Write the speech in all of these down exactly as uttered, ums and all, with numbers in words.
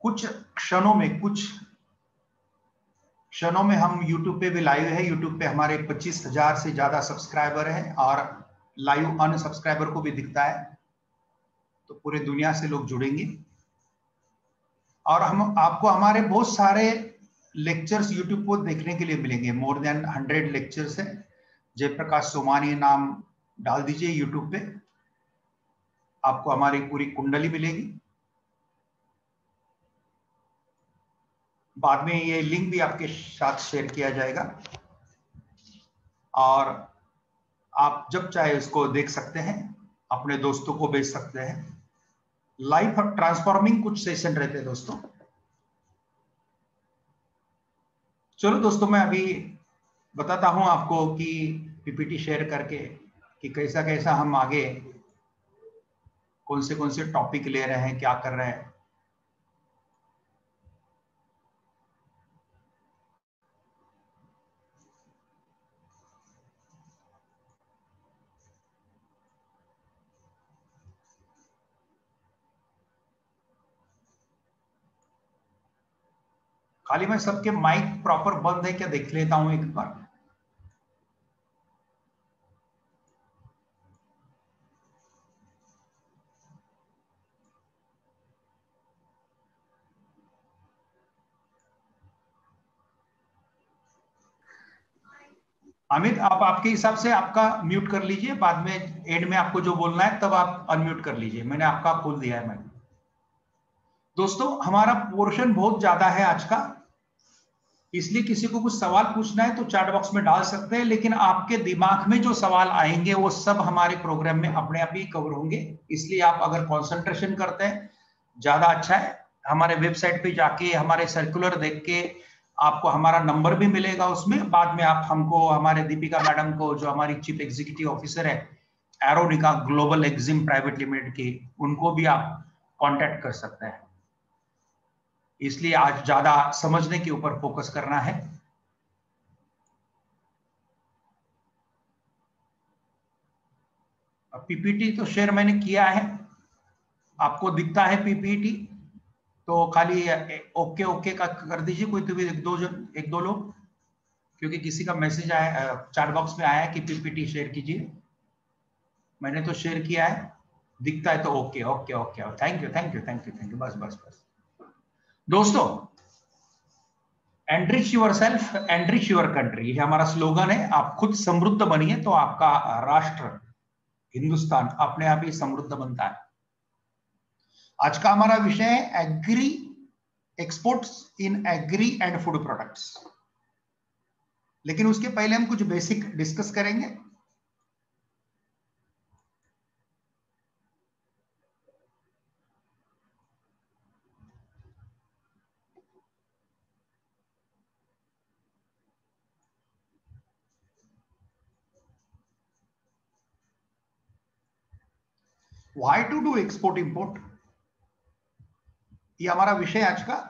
कुछ क्षणों में कुछ क्षणों में हम YouTube पे भी लाइव है। YouTube पे हमारे पच्चीस हजार से ज्यादा सब्सक्राइबर हैं और लाइव अनसब्सक्राइबर को भी दिखता है, तो पूरे दुनिया से लोग जुड़ेंगे। और हम आपको हमारे बहुत सारे लेक्चर्स YouTube को देखने के लिए मिलेंगे। मोर देन हंड्रेड लेक्चर्स है। जयप्रकाश सोमानी नाम डाल दीजिए YouTube पे, आपको हमारी पूरी कुंडली मिलेगी। बाद में ये लिंक भी आपके साथ शेयर किया जाएगा और आप जब चाहे इसको देख सकते हैं, अपने दोस्तों को भेज सकते हैं। लाइफ ट्रांसफॉर्मिंग कुछ सेशन रहते हैं दोस्तों। चलो दोस्तों, मैं अभी बताता हूं आपको कि पीपीटी शेयर करके कि कैसा कैसा हम आगे कौन से कौन से टॉपिक ले रहे हैं, क्या कर रहे हैं। खाली मैं सबके माइक प्रॉपर बंद है क्या देख लेता हूं एक बार। अमित, आप आपके हिसाब से आपका म्यूट कर लीजिए, बाद में एंड में आपको जो बोलना है तब आप अनम्यूट कर लीजिए। मैंने आपका खोल दिया है। मैं दोस्तों, हमारा पोर्शन बहुत ज्यादा है आज का, इसलिए किसी को कुछ सवाल पूछना है तो चैट बॉक्स में डाल सकते हैं, लेकिन आपके दिमाग में जो सवाल आएंगे वो सब हमारे प्रोग्राम में अपने आप ही कवर होंगे। इसलिए आप अगर कंसंट्रेशन करते हैं ज्यादा अच्छा है। हमारे वेबसाइट पे जाके हमारे सर्कुलर देख के आपको हमारा नंबर भी मिलेगा उसमें। बाद में आप हमको, हमारे दीपिका मैडम को, जो हमारी चीफ एग्जीक्यूटिव ऑफिसर है Aeronica global exim private limited की, उनको भी आप कांटेक्ट कर सकते हैं। इसलिए आज ज्यादा समझने के ऊपर फोकस करना है। पीपीटी तो शेयर मैंने किया है, आपको दिखता है पीपीटी, तो खाली ओके ओके का कर दीजिए। कोई तो भी एक दो जन एक दो लोग, क्योंकि किसी का मैसेज आया चैट बॉक्स में आया कि पीपीटी शेयर कीजिए। मैंने तो शेयर किया है, दिखता है तो okay okay okay. Thank you thank you thank you thank you. बस बस बस दोस्तों, enrich yourself, enrich your country, ये हमारा स्लोगन है। आप खुद समृद्ध बनिए तो आपका राष्ट्र हिंदुस्तान अपने आप ही समृद्ध बनता है। आज का हमारा विषय है agri exports in agri and food products. लेकिन उसके पहले हम कुछ बेसिक डिस्कस करेंगे। Why to do export import, ये हमारा विषय आज का।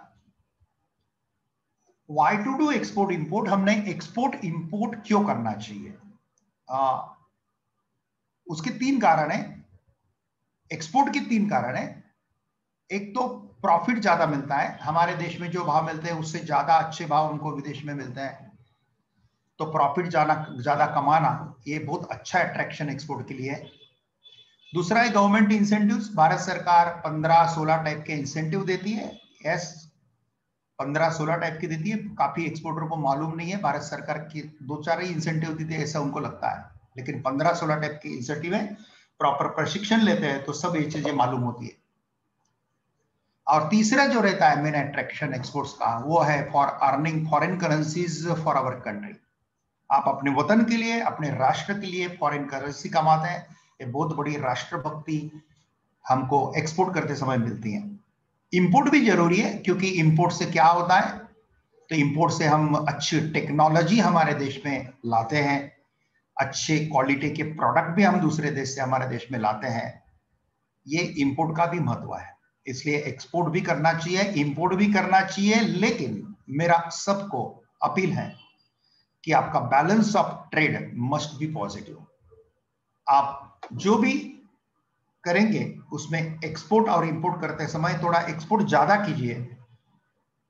Why to do export import, हमने एक्सपोर्ट इंपोर्ट क्यों करना चाहिए। आ, उसके तीन कारण है। एक्सपोर्ट के तीन कारण है। एक तो प्रॉफिट ज्यादा मिलता है, हमारे देश में जो भाव मिलते हैं उससे ज्यादा अच्छे भाव उनको विदेश में मिलते हैं, तो प्रॉफिट ज्यादा ज्यादा कमाना ये बहुत अच्छा अट्रैक्शन एक्सपोर्ट के लिए है। दूसरा है गवर्नमेंट इंसेंटिव्स। भारत सरकार पंद्रह सोलह टाइप के इंसेंटिव देती है। यस, पंद्रह सोलह टाइप की देती है। काफी एक्सपोर्टर को मालूम नहीं है, भारत सरकार की दो चार ही इंसेंटिव देती है ऐसा उनको लगता है, लेकिन पंद्रह सोलह टाइप की इंसेंटिव है। प्रॉपर प्रशिक्षण लेते हैं तो सब ये चीजें मालूम होती है। और तीसरा जो रहता है मेन अट्रैक्शन एक्सपोर्ट्स का, वो है for earning foreign currencies for our country. आप अपने वतन के लिए, अपने राष्ट्र के लिए फॉरेन करेंसी कमाते हैं। ये बहुत बड़ी राष्ट्रभक्ति हमको एक्सपोर्ट करते समय मिलती है। इंपोर्ट भी जरूरी है, क्योंकि इंपोर्ट से क्या होता है, तो इंपोर्ट से हम अच्छी टेक्नोलॉजी हमारे देश में लाते हैं, अच्छे क्वालिटी के प्रोडक्ट भी हम दूसरे देश से हमारे देश में लाते हैं। ये इंपोर्ट का भी महत्व है, इसलिए एक्सपोर्ट भी करना चाहिए, इंपोर्ट भी करना चाहिए। लेकिन मेरा सबको अपील है कि आपका balance of trade must be positive. आप जो भी करेंगे उसमें एक्सपोर्ट और इंपोर्ट करते समय थोड़ा एक्सपोर्ट ज्यादा कीजिए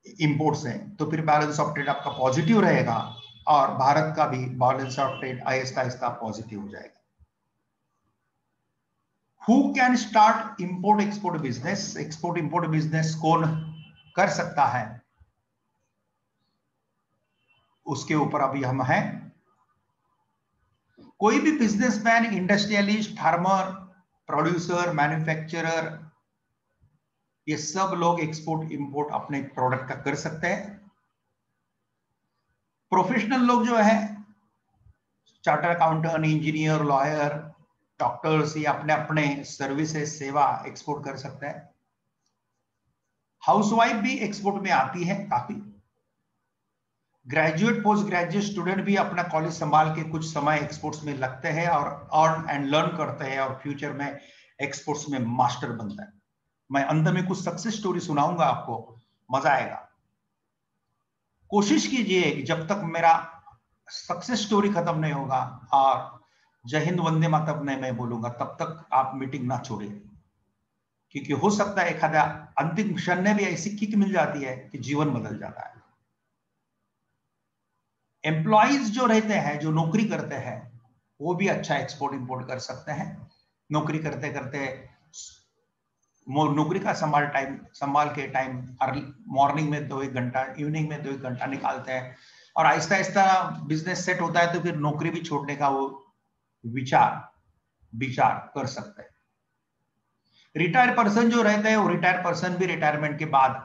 इंपोर्ट्स हैं, तो फिर बैलेंस ऑफ ट्रेड आपका पॉजिटिव रहेगा और भारत का भी balance of trade Aahista Aahista positive हो जाएगा। Who can start import export business? Export import business कौन कर सकता है, उसके ऊपर अभी हम हैं। कोई भी businessman, industrialist, farmer, producer, manufacturer, ये सब लोग एक्सपोर्ट इंपोर्ट अपने प्रोडक्ट का कर सकते हैं। प्रोफेशनल लोग जो है, charter accountant, engineer, lawyer, doctors, ये अपने अपने सर्विसेज, सेवा एक्सपोर्ट कर सकते हैं। हाउसवाइफ भी एक्सपोर्ट में आती है काफी। ग्रेजुएट, पोस्ट ग्रेजुएट स्टूडेंट भी अपना कॉलेज संभाल के कुछ समय एक्सपोर्ट्स में लगते हैं और अर्न एंड लर्न करते हैं और फ्यूचर में एक्सपोर्ट्स में मास्टर बनता है। मैं अंत में कुछ सक्सेस स्टोरी सुनाऊंगा आपको, मजा आएगा। कोशिश कीजिए कि जब तक मेरा सक्सेस स्टोरी खत्म नहीं होगा और जय हिंद वंदे मातरम नहीं मैं बोलूंगा, तब तक आप मीटिंग ना छोड़िए, क्योंकि हो सकता है एखादा अंतिम क्षण में भी ऐसी किक मिल जाती है कि जीवन बदल जाता है। एम्प्लॉइज जो रहते हैं, जो नौकरी करते हैं, वो भी अच्छा एक्सपोर्ट इंपोर्ट कर सकते हैं। नौकरी करते करते नौकरी का संभाल टाइम संभाल के टाइम मॉर्निंग में दो एक घंटा, इवनिंग में दो एक घंटा निकालते हैं और आहिस्ता आहिस्ता बिजनेस सेट होता है तो फिर नौकरी भी छोड़ने का वो विचार विचार कर सकते हैं। रिटायर पर्सन जो रहते हैं, वो रिटायर पर्सन भी रिटायरमेंट के बाद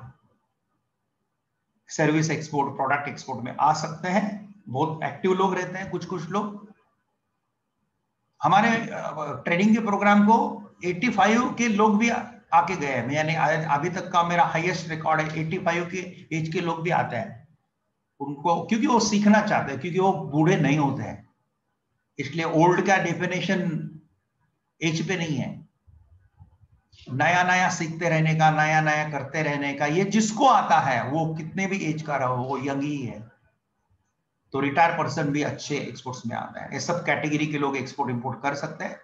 सर्विस एक्सपोर्ट, प्रोडक्ट एक्सपोर्ट में आ सकते हैं। बहुत एक्टिव लोग रहते हैं, कुछ कुछ लोग। हमारे ट्रेनिंग के प्रोग्राम को पचासी के लोग भी आके गए हैं, यानी अभी तक का मेरा हाईएस्ट रिकॉर्ड है। पचासी के एज के लोग भी आते हैं उनको, क्योंकि वो सीखना चाहते हैं, क्योंकि वो बूढ़े नहीं होते हैं। इसलिए ओल्ड का डेफिनेशन एज पे नहीं है। नया नया सीखते रहने का, नया नया करते रहने का, ये जिसको आता है, वो कितने भी एज का रहो, वो यंग ही है। तो रिटायर पर्सन भी अच्छे एक्सपोर्ट्स में आता है। ये सब कैटेगरी के लोग एक्सपोर्ट इंपोर्ट कर सकते हैं।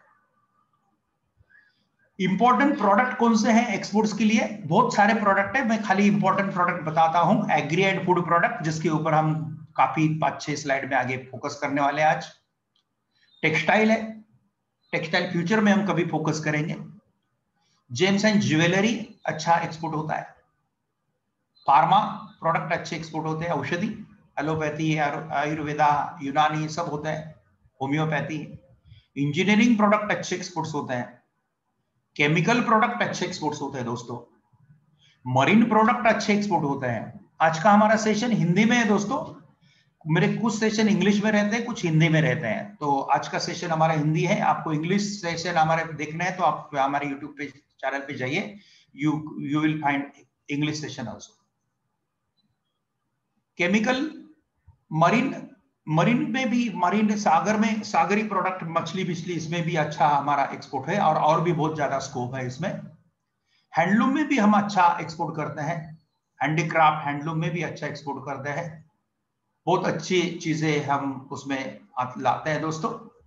इंपॉर्टेंट प्रोडक्ट कौन से हैं एक्सपोर्ट्स के लिए? बहुत सारे प्रोडक्ट है, मैं खाली इंपॉर्टेंट प्रोडक्ट बताता हूं। एग्री एंड फूड प्रोडक्ट, जिसके ऊपर हम काफी पांच छह स्लाइड में आगे फोकस करने वाले हैं आज। टेक्सटाइल है, टेक्सटाइल फ्यूचर में हम कभी फोकस करेंगे। जेम्स एंड ज्वेलरी अच्छा एक्सपोर्ट होता है। फार्मा प्रोडक्ट अच्छे एक्सपोर्ट होते हैं। औषधि, एलोपैथी, आयुर्वेदा, यूनानी सब होते हैं। होम्योपैथी। इंजीनियरिंग प्रोडक्ट अच्छे एक्सपोर्ट्स होते हैं। केमिकल प्रोडक्ट अच्छे एक्सपोर्ट्स होते हैं दोस्तों। मरीन प्रोडक्ट अच्छे एक्सपोर्ट होते हैं। आज का हमारा सेशन हिंदी में है दोस्तों। मेरे कुछ सेशन इंग्लिश में रहते हैं, कुछ हिंदी में रहते हैं, तो आज का सेशन हमारा हिंदी है। आपको इंग्लिश सेशन हमारे देखना है तो आप हमारे यूट्यूब पे चैनल पे जाइए, you you will find English session also. Chemical, marine marine में भी, मरीन सागर में सागरी प्रोडक्ट, मछली बिछली, इसमें भी अच्छा हमारा एक्सपोर्ट है और और भी बहुत ज्यादा स्कोप है इसमें। हैंडलूम में भी हम अच्छा एक्सपोर्ट करते हैं। हैंडीक्राफ्ट, हैंडलूम में भी अच्छा एक्सपोर्ट करते हैं। बहुत अच्छी चीजें हम उसमें लाते हैं दोस्तों।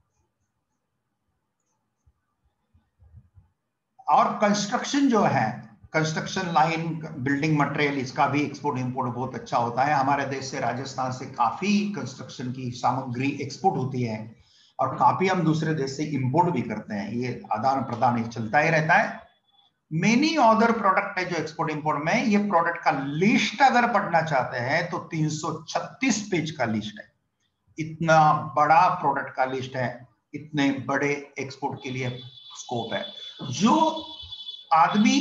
और कंस्ट्रक्शन जो है, कंस्ट्रक्शन लाइन, बिल्डिंग मटेरियल, इसका भी एक्सपोर्ट इंपोर्ट बहुत अच्छा होता है। हमारे देश से, राजस्थान से काफी कंस्ट्रक्शन की सामग्री एक्सपोर्ट होती है और काफी हम दूसरे देश से इंपोर्ट भी करते हैं। ये आदान प्रदान चलता ही रहता है। मेनी अदर प्रोडक्ट है जो एक्सपोर्ट इंपोर्ट में। ये प्रोडक्ट का लिस्ट अगर पढ़ना चाहते हैं तो तीन सौ छत्तीस पेज का लिस्ट है। इतना बड़ा प्रोडक्ट का लिस्ट है, इतने बड़े एक्सपोर्ट के लिए स्कोप है। जो आदमी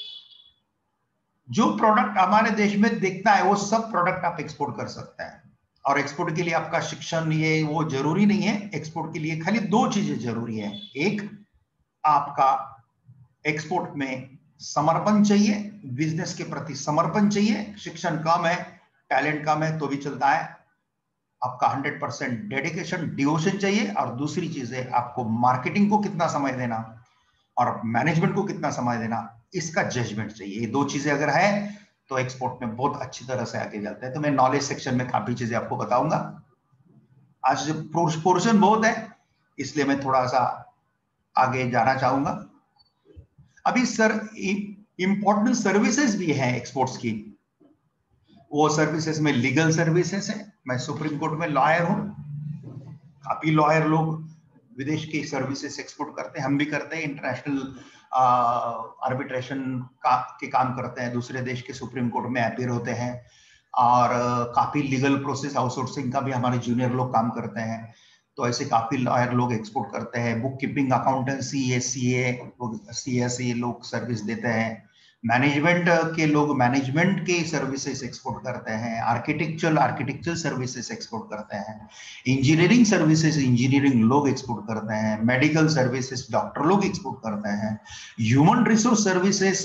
जो प्रोडक्ट हमारे देश में देखता है, वो सब प्रोडक्ट आप एक्सपोर्ट कर सकते हैं। और एक्सपोर्ट के लिए आपका शिक्षण ये वो जरूरी नहीं है। एक्सपोर्ट के लिए खाली दो चीजें जरूरी है। एक, आपका एक्सपोर्ट में समर्पण चाहिए, बिजनेस के प्रति समर्पण चाहिए। शिक्षण कम है, टैलेंट कम है तो भी चलता है। आपका हंड्रेड परसेंट डेडिकेशन, डिवोशन चाहिए। और दूसरी चीज है, आपको मार्केटिंग को कितना समय देना और मैनेजमेंट को कितना समय देना, इसका जजमेंट चाहिए। ये दो चीजें अगर है तो एक्सपोर्ट में बहुत अच्छी तरह से आगे जाते हैं। तो मैं नॉलेज सेक्शन में काफी चीजें आपको बताऊंगा। आज पोर्शन बहुत है, इसलिए मैं थोड़ा सा आगे जाना चाहूंगा। अभी सर इंपॉर्टेंट सर्विसेज भी हैं एक्सपोर्ट्स की। वो सर्विसेज में लीगल सर्विसेज है, मैं सुप्रीम कोर्ट में लॉयर हूँ, काफी लॉयर लोग विदेश की सर्विसेज एक्सपोर्ट करते हैं, हम भी करते हैं, इंटरनेशनल आर्बिट्रेशन का के काम करते हैं, दूसरे देश के सुप्रीम कोर्ट में अपीयर होते हैं, और uh, काफी लीगल प्रोसेस आउटसोर्सिंग का भी हमारे जूनियर लोग काम करते हैं। तो ऐसे काफी लॉयर लोग एक्सपोर्ट करते हैं, book keeping, accountancy, CA CSA लोग सर्विस देते हैं, मैनेजमेंट के लोग मैनेजमेंट के सर्विसेज एक्सपोर्ट करते हैं, आर्किटेक्चरल आर्किटेक्चरल सर्विसेज एक्सपोर्ट करते हैं, इंजीनियरिंग सर्विसेज इंजीनियरिंग लोग एक्सपोर्ट करते हैं, मेडिकल सर्विसेज डॉक्टर लोग एक्सपोर्ट करते हैं, human resource services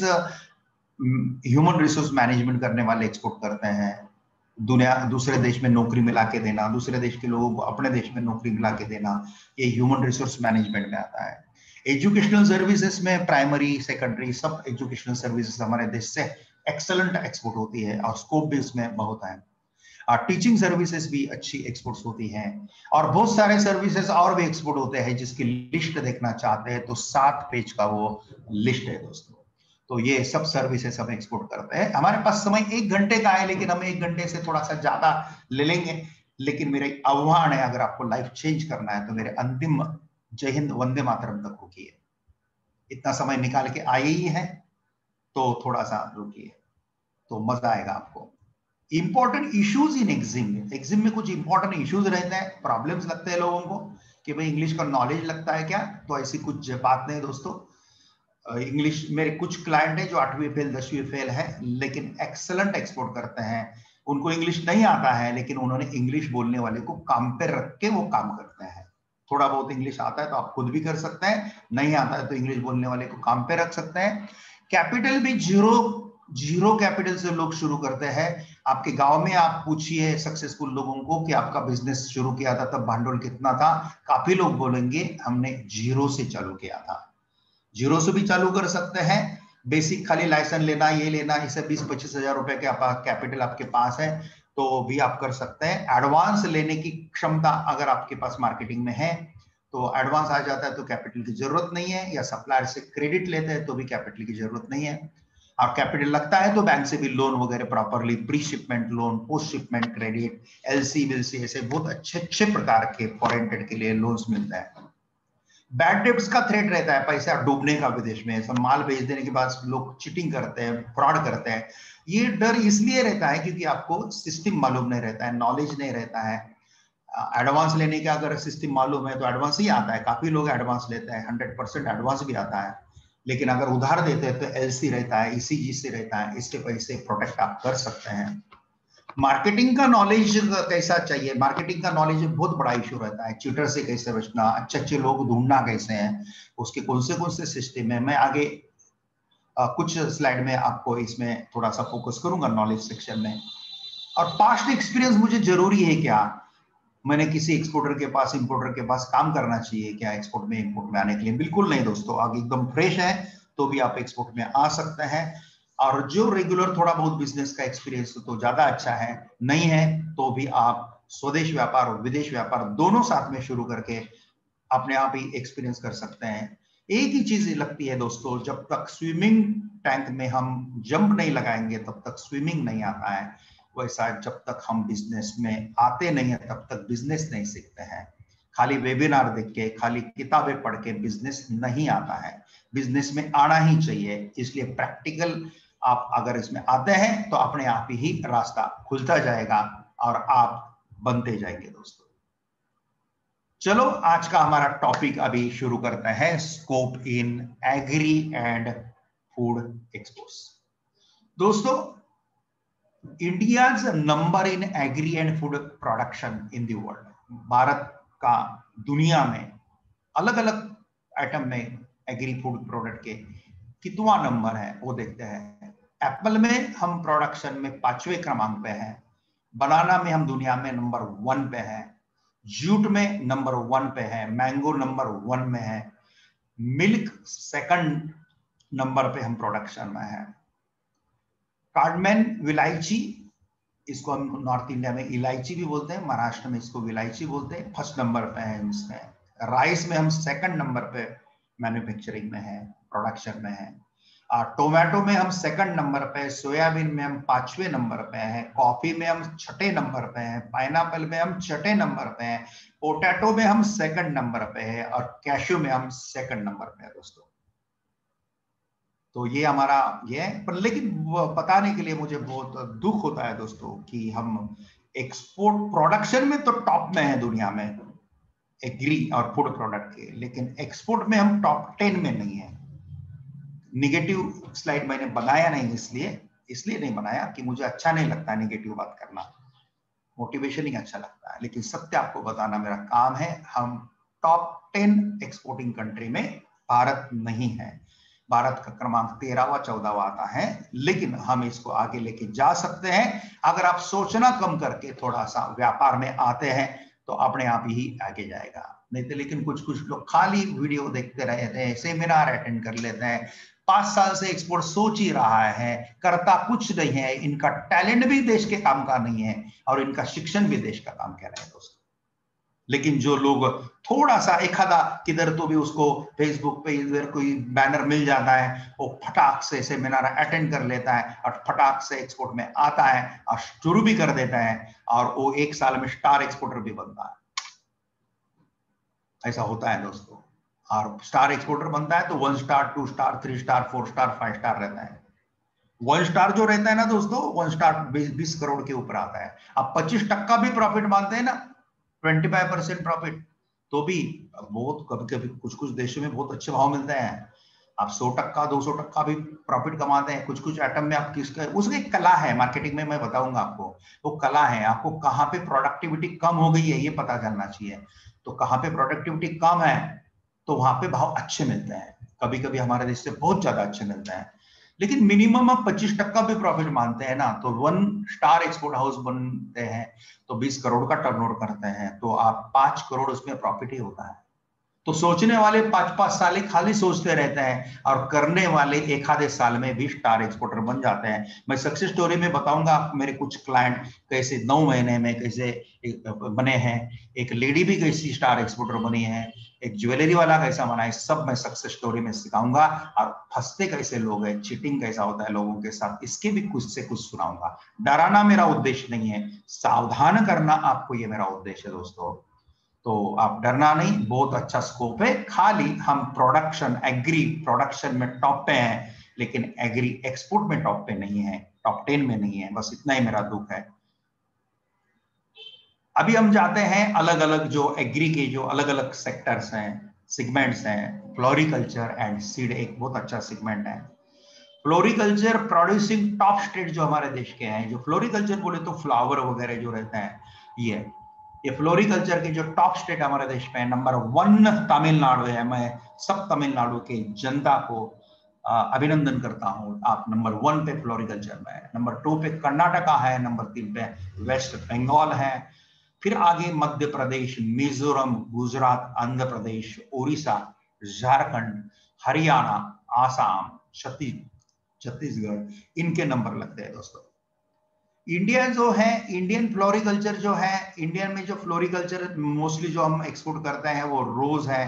human resource management करने वाले एक्सपोर्ट करते हैं, दुनिया दूसरे देश में नौकरी मिला के देना, दूसरे देश के लोगों को अपने देश में नौकरी मिला के देना, ये ह्यूमन रिसोर्स मैनेजमेंट में आता है। एजुकेशनल सर्विसेज में प्राइमरी सेकेंडरी सब एजुकेशनल सर्विसेज हमारे देश से एक्सेलेंट एक्सपोर्ट होती है और स्कोप भी इसमें बहुत है, और टीचिंग सर्विसेज भी अच्छी एक्सपोर्ट्स होती हैं, और बहुत सारे सर्विसेज और भी एक्सपोर्ट होते हैं जिसकी लिस्ट देखना चाहते हैं तो सात पेज का वो लिस्ट है दोस्तों। तो ये सब सर्विसेज हम एक्सपोर्ट करते हैं। हमारे पास समय एक घंटे का है, लेकिन हम एक घंटे से थोड़ा सा ज्यादा ले लेंगे, लेकिन मेरे आह्वान है, अगर आपको लाइफ चेंज करना है तो मेरे अंतिम जय हिंद वंदे मातरम तक रुकिए। इतना समय निकाल के आए ही है तो थोड़ा सा रुकिए, तो मजा आएगा आपको। Important issues in EXIM, EXIM में कुछ इंपॉर्टेंट इश्यूज रहते हैं, प्रॉब्लम्स लगते हैं लोगों को कि भाई इंग्लिश का नॉलेज लगता है क्या, तो ऐसी कुछ बात नहीं दोस्तों। इंग्लिश मेरे कुछ क्लाइंट है जो आठवीं फेल दसवीं फेल है लेकिन एक्सेलेंट एक्सपोर्ट करते हैं, उनको इंग्लिश नहीं आता है लेकिन उन्होंने इंग्लिश बोलने वाले को काम पे रख के वो काम करते हैं। थोड़ा बहुत इंग्लिश आता है तो आप खुद भी कर सकते हैं, नहीं आता है तो इंग्लिश बोलने वाले को काम पे रख सकते हैं। कैपिटल भी जीरो जीरो कैपिटल से लोग शुरू करते हैं। आपके गांव में आप पूछिए सक्सेसफुल लोगों को कि आपका बिजनेस शुरू किया था तब भांडवल कितना था, काफी लोग बोलेंगे हमने जीरो से चालू किया था। जीरो से भी चालू कर सकते हैं, बेसिक खाली लाइसेंस लेना ये लेना, इसे बीस पच्चीस हजार रुपए के कैपिटल आपके पास है तो भी आप कर सकते हैं। एडवांस लेने की क्षमता अगर आपके पास मार्केटिंग में है तो एडवांस आ जाता है तो कैपिटल की जरूरत नहीं है, या सप्लायर से क्रेडिट लेते हैं तो भी कैपिटल की जरूरत नहीं है। और कैपिटल लगता है तो बैंक से भी लोन वगैरह properly, pre shipment loan, post shipment credit, LC बिलसी, ऐसे बहुत अच्छे अच्छे प्रकार के फॉरेन के लिए लोन्स मिलते हैं। बैड डेब्ट्स का थ्रेट रहता है, पैसा डूबने का विदेश में, सब माल भेज देने के बाद लोग चीटिंग करते हैं, फ्रॉड करते हैं। ये डर इसलिए रहता है क्योंकि आपको सिस्टम मालूम नहीं रहता है, नॉलेज नहीं रहता है। एडवांस लेने का अगर सिस्टम मालूम है तो एडवांस ही आता है, काफी लोग एडवांस लेते हैं, हंड्रेड परसेंट एडवांस भी आता है। लेकिन अगर उधार देते हैं तो एलसी रहता है, ईसीजी से रहता है, इसके पैसे प्रोटेक्ट आप कर सकते हैं। मार्केटिंग का नॉलेज कैसा चाहिए, मार्केटिंग का नॉलेज बहुत बड़ा इशू रहता है, चीटर से कैसे बचना, अच्छे अच्छे लोग ढूंढना कैसे हैं, उसके कौन से कौन से सिस्टम है। मैं आगे आ, कुछ स्लाइड में आपको इसमें थोड़ा सा फोकस करूंगा नॉलेज सेक्शन में। और पास्ट एक्सपीरियंस मुझे जरूरी है क्या, मैंने किसी एक्सपोर्टर के पास इंपोर्टर के पास काम करना चाहिए क्या एक्सपोर्ट में इंपोर्ट में आने के लिए? बिल्कुल नहीं दोस्तों, आगे एकदम फ्रेश है तो भी आप एक्सपोर्ट में आ सकते हैं। और जो रेगुलर थोड़ा बहुत बिजनेस का एक्सपीरियंस तो ज्यादा अच्छा है, नहीं है तो भी आप स्वदेश व्यापार और विदेश व्यापार दोनों साथ में शुरू करके अपने आप ही एक्सपीरियंस कर सकते हैं। एक ही चीज लगती है दोस्तों, जब तक स्विमिंग टैंक में हम जंप नहीं लगाएंगे तब तक स्विमिंग नहीं आता है, वैसा जब तक हम बिजनेस में आते नहीं है तब तक बिजनेस नहीं सीखते हैं। खाली वेबिनार देख के, खाली किताबें पढ़ के बिजनेस नहीं आता है, बिजनेस में आना ही चाहिए। इसलिए प्रैक्टिकल आप अगर इसमें आते हैं तो अपने आप ही रास्ता खुलता जाएगा और आप बनते जाएंगे दोस्तों। चलो आज का हमारा टॉपिक अभी शुरू करते हैं, scope in agri and food exports. दोस्तों, India's number in agri and food production in the world, Bharat का दुनिया में अलग अलग आइटम में एग्री फूड प्रोडक्ट के कितना नंबर है वो देखते हैं। एप्पल में हम प्रोडक्शन में पांचवें क्रमांक पे हैं, बनाना में हम दुनिया में नंबर वन पे हैं, जूट में नंबर वन पे है, मैंगो नंबर वन में है, मिल्क सेकंड नंबर पे हम प्रोडक्शन में है। कार्डमन विलायची, इसको हम नॉर्थ इंडिया में इलायची भी बोलते हैं, महाराष्ट्र में इसको विलायची बोलते हैं, फर्स्ट नंबर पे है इसमें। राइस में हम सेकंड नंबर पे मैन्युफैक्चरिंग में है, प्रोडक्शन में है। टोमेटो में हम सेकंड नंबर पे, सोयाबीन में हम पांचवें नंबर पे हैं, कॉफी में हम छठे नंबर पे हैं, पाइनएप्पल में हम छठे नंबर पे हैं, पोटैटो में हम सेकंड नंबर पे हैं और कैशू में हम सेकंड नंबर पे हैं दोस्तों। तो ये हमारा ये है, पर लेकिन बताने के लिए मुझे बहुत दुख होता है दोस्तों कि हम एक्सपोर्ट प्रोडक्शन में तो टॉप में है दुनिया में एग्री और फूड प्रोडक्ट के, लेकिन एक्सपोर्ट में हम टॉप टेन में नहीं है। निगेटिव स्लाइड मैंने बनाया नहीं, इसलिए इसलिए नहीं बनाया कि मुझे अच्छा नहीं लगता निगेटिव बात करना, मोटिवेशन ही अच्छा लगता है, लेकिन सत्य आपको बताना मेरा काम है। हम टॉप टेन एक्सपोर्टिंग कंट्री में भारत नहीं है। भारत का क्रमांक तेरहवा चौदहवा आता है, लेकिन हम इसको आगे लेके जा सकते हैं अगर आप सोचना कम करके थोड़ा सा व्यापार में आते हैं तो अपने आप ही आगे जाएगा। नहीं तो लेकिन कुछ कुछ लोग खाली वीडियो देखते रहते हैं, सेमिनार अटेंड कर लेते हैं, पांच साल से एक्सपोर्ट सोच ही रहा है, करता कुछ नहीं है, इनका टैलेंट भी देश के काम का नहीं है और इनका शिक्षण भी देश का काम कह रहे हैं दोस्तों। लेकिन जो लोग थोड़ा सा एक आधा किधर तो भी उसको फेसबुक पे इधर कोई बैनर मिल जाता है, वो फटाक से सेमिनार अटेंड कर लेता है और फटाक से एक्सपोर्ट में आता है और शुरू भी कर देता है और वो एक साल में स्टार एक्सपोर्टर भी बनता है। ऐसा होता है दोस्तों। और स्टार एक्सपोर्टर बनता है तो one star, two star, three star, four star, five star रहता है। वन स्टार जो रहता है ना दोस्तों, वन स्टार बीस करोड़ के ऊपर आता है। अब पच्चीस टक्का भी प्रॉफिट मानते हैं ना, पच्चीस परसेंट प्रॉफिट, तो भी बहुत कभी कभी कुछ कुछ देशों में बहुत अच्छे भाव मिलते हैं। आप सौ टक्का दो सौ टक्का भी प्रॉफिट कमाते हैं कुछ कुछ आइटम में। आप किसका, उसकी कला है मार्केटिंग में, मैं बताऊंगा आपको वो कला है। आपको कहाँ पे प्रोडक्टिविटी कम हो गई है ये पता करना चाहिए। तो कहाँ पे प्रोडक्टिविटी कम है तो वहां पे भाव अच्छे मिलते हैं, कभी कभी हमारे देश से बहुत ज्यादा अच्छे मिलते हैं। लेकिन मिनिमम आप पच्चीस टक्का भी प्रॉफिट मानते हैं ना, तो वन स्टार एक्सपोर्ट हाउस बनते हैं तो बीस करोड़ का टर्नओवर करते हैं, तो आप पांच करोड़ उसमें प्रॉफिट ही होता है। तो सोचने वाले पांच पांच साल खाली सोचते रहते हैं और करने वाले एक आधे साल में भी स्टार एक्सपोर्टर बन जाते हैं। मैं सक्सेस स्टोरी में बताऊंगा मेरे कुछ क्लाइंट कैसे नौ महीने में कैसे बने हैं, एक लेडी भी कैसी स्टार एक्सपोर्टर बनी है, एक ज्वेलरी वाला कैसा बना है, सब मैं सक्सेस स्टोरी में सिखाऊंगा। और फंसते कैसे लोग हैं, चीटिंग कैसा होता है लोगों के साथ, इसके भी कुछ से कुछ सुनाऊंगा। डराना मेरा उद्देश्य नहीं है, सावधान करना आपको ये मेरा उद्देश्य है दोस्तों। तो आप डरना नहीं, बहुत अच्छा स्कोप है। खाली हम प्रोडक्शन एग्री प्रोडक्शन में टॉप पे हैं, लेकिन एग्री एक्सपोर्ट में टॉप पे नहीं है, टॉप टेन में नहीं है। बस इतना ही मेरा दुख है। अभी हम जाते हैं अलग अलग जो एग्री के जो अलग अलग सेक्टर्स हैं, सेगमेंट्स हैं। फ्लोरिकल्चर एंड सीड एक बहुत अच्छा सेगमेंट है। फ्लोरिकल्चर प्रोड्यूसिंग टॉप स्टेट जो हमारे देश के हैं, जो फ्लोरिकल्चर बोले तो फ्लावर वगैरह जो रहता है, ये ये फ्लोरिकल्चर के जो टॉप स्टेट हमारे देश में है, नंबर वन तमिलनाडु है। मैं सब तमिलनाडु के जनता को अभिनंदन करता हूं, आप नंबर वन पे फ्लोरिकल्चर में है। नंबर टू पे कर्नाटका है, नंबर तीन पे वेस्ट बंगाल है, फिर आगे मध्य प्रदेश, मिजोरम, गुजरात, आंध्र प्रदेश, उड़ीसा, झारखंड, हरियाणा, आसाम, छत्तीसगढ़, इनके नंबर लगते हैं दोस्तों। इंडिया जो है, इंडियन फ्लोरिकल्चर जो है, इंडियन में जो फ्लोरिकल्चर मोस्टली जो हम एक्सपोर्ट करते हैं वो रोज है,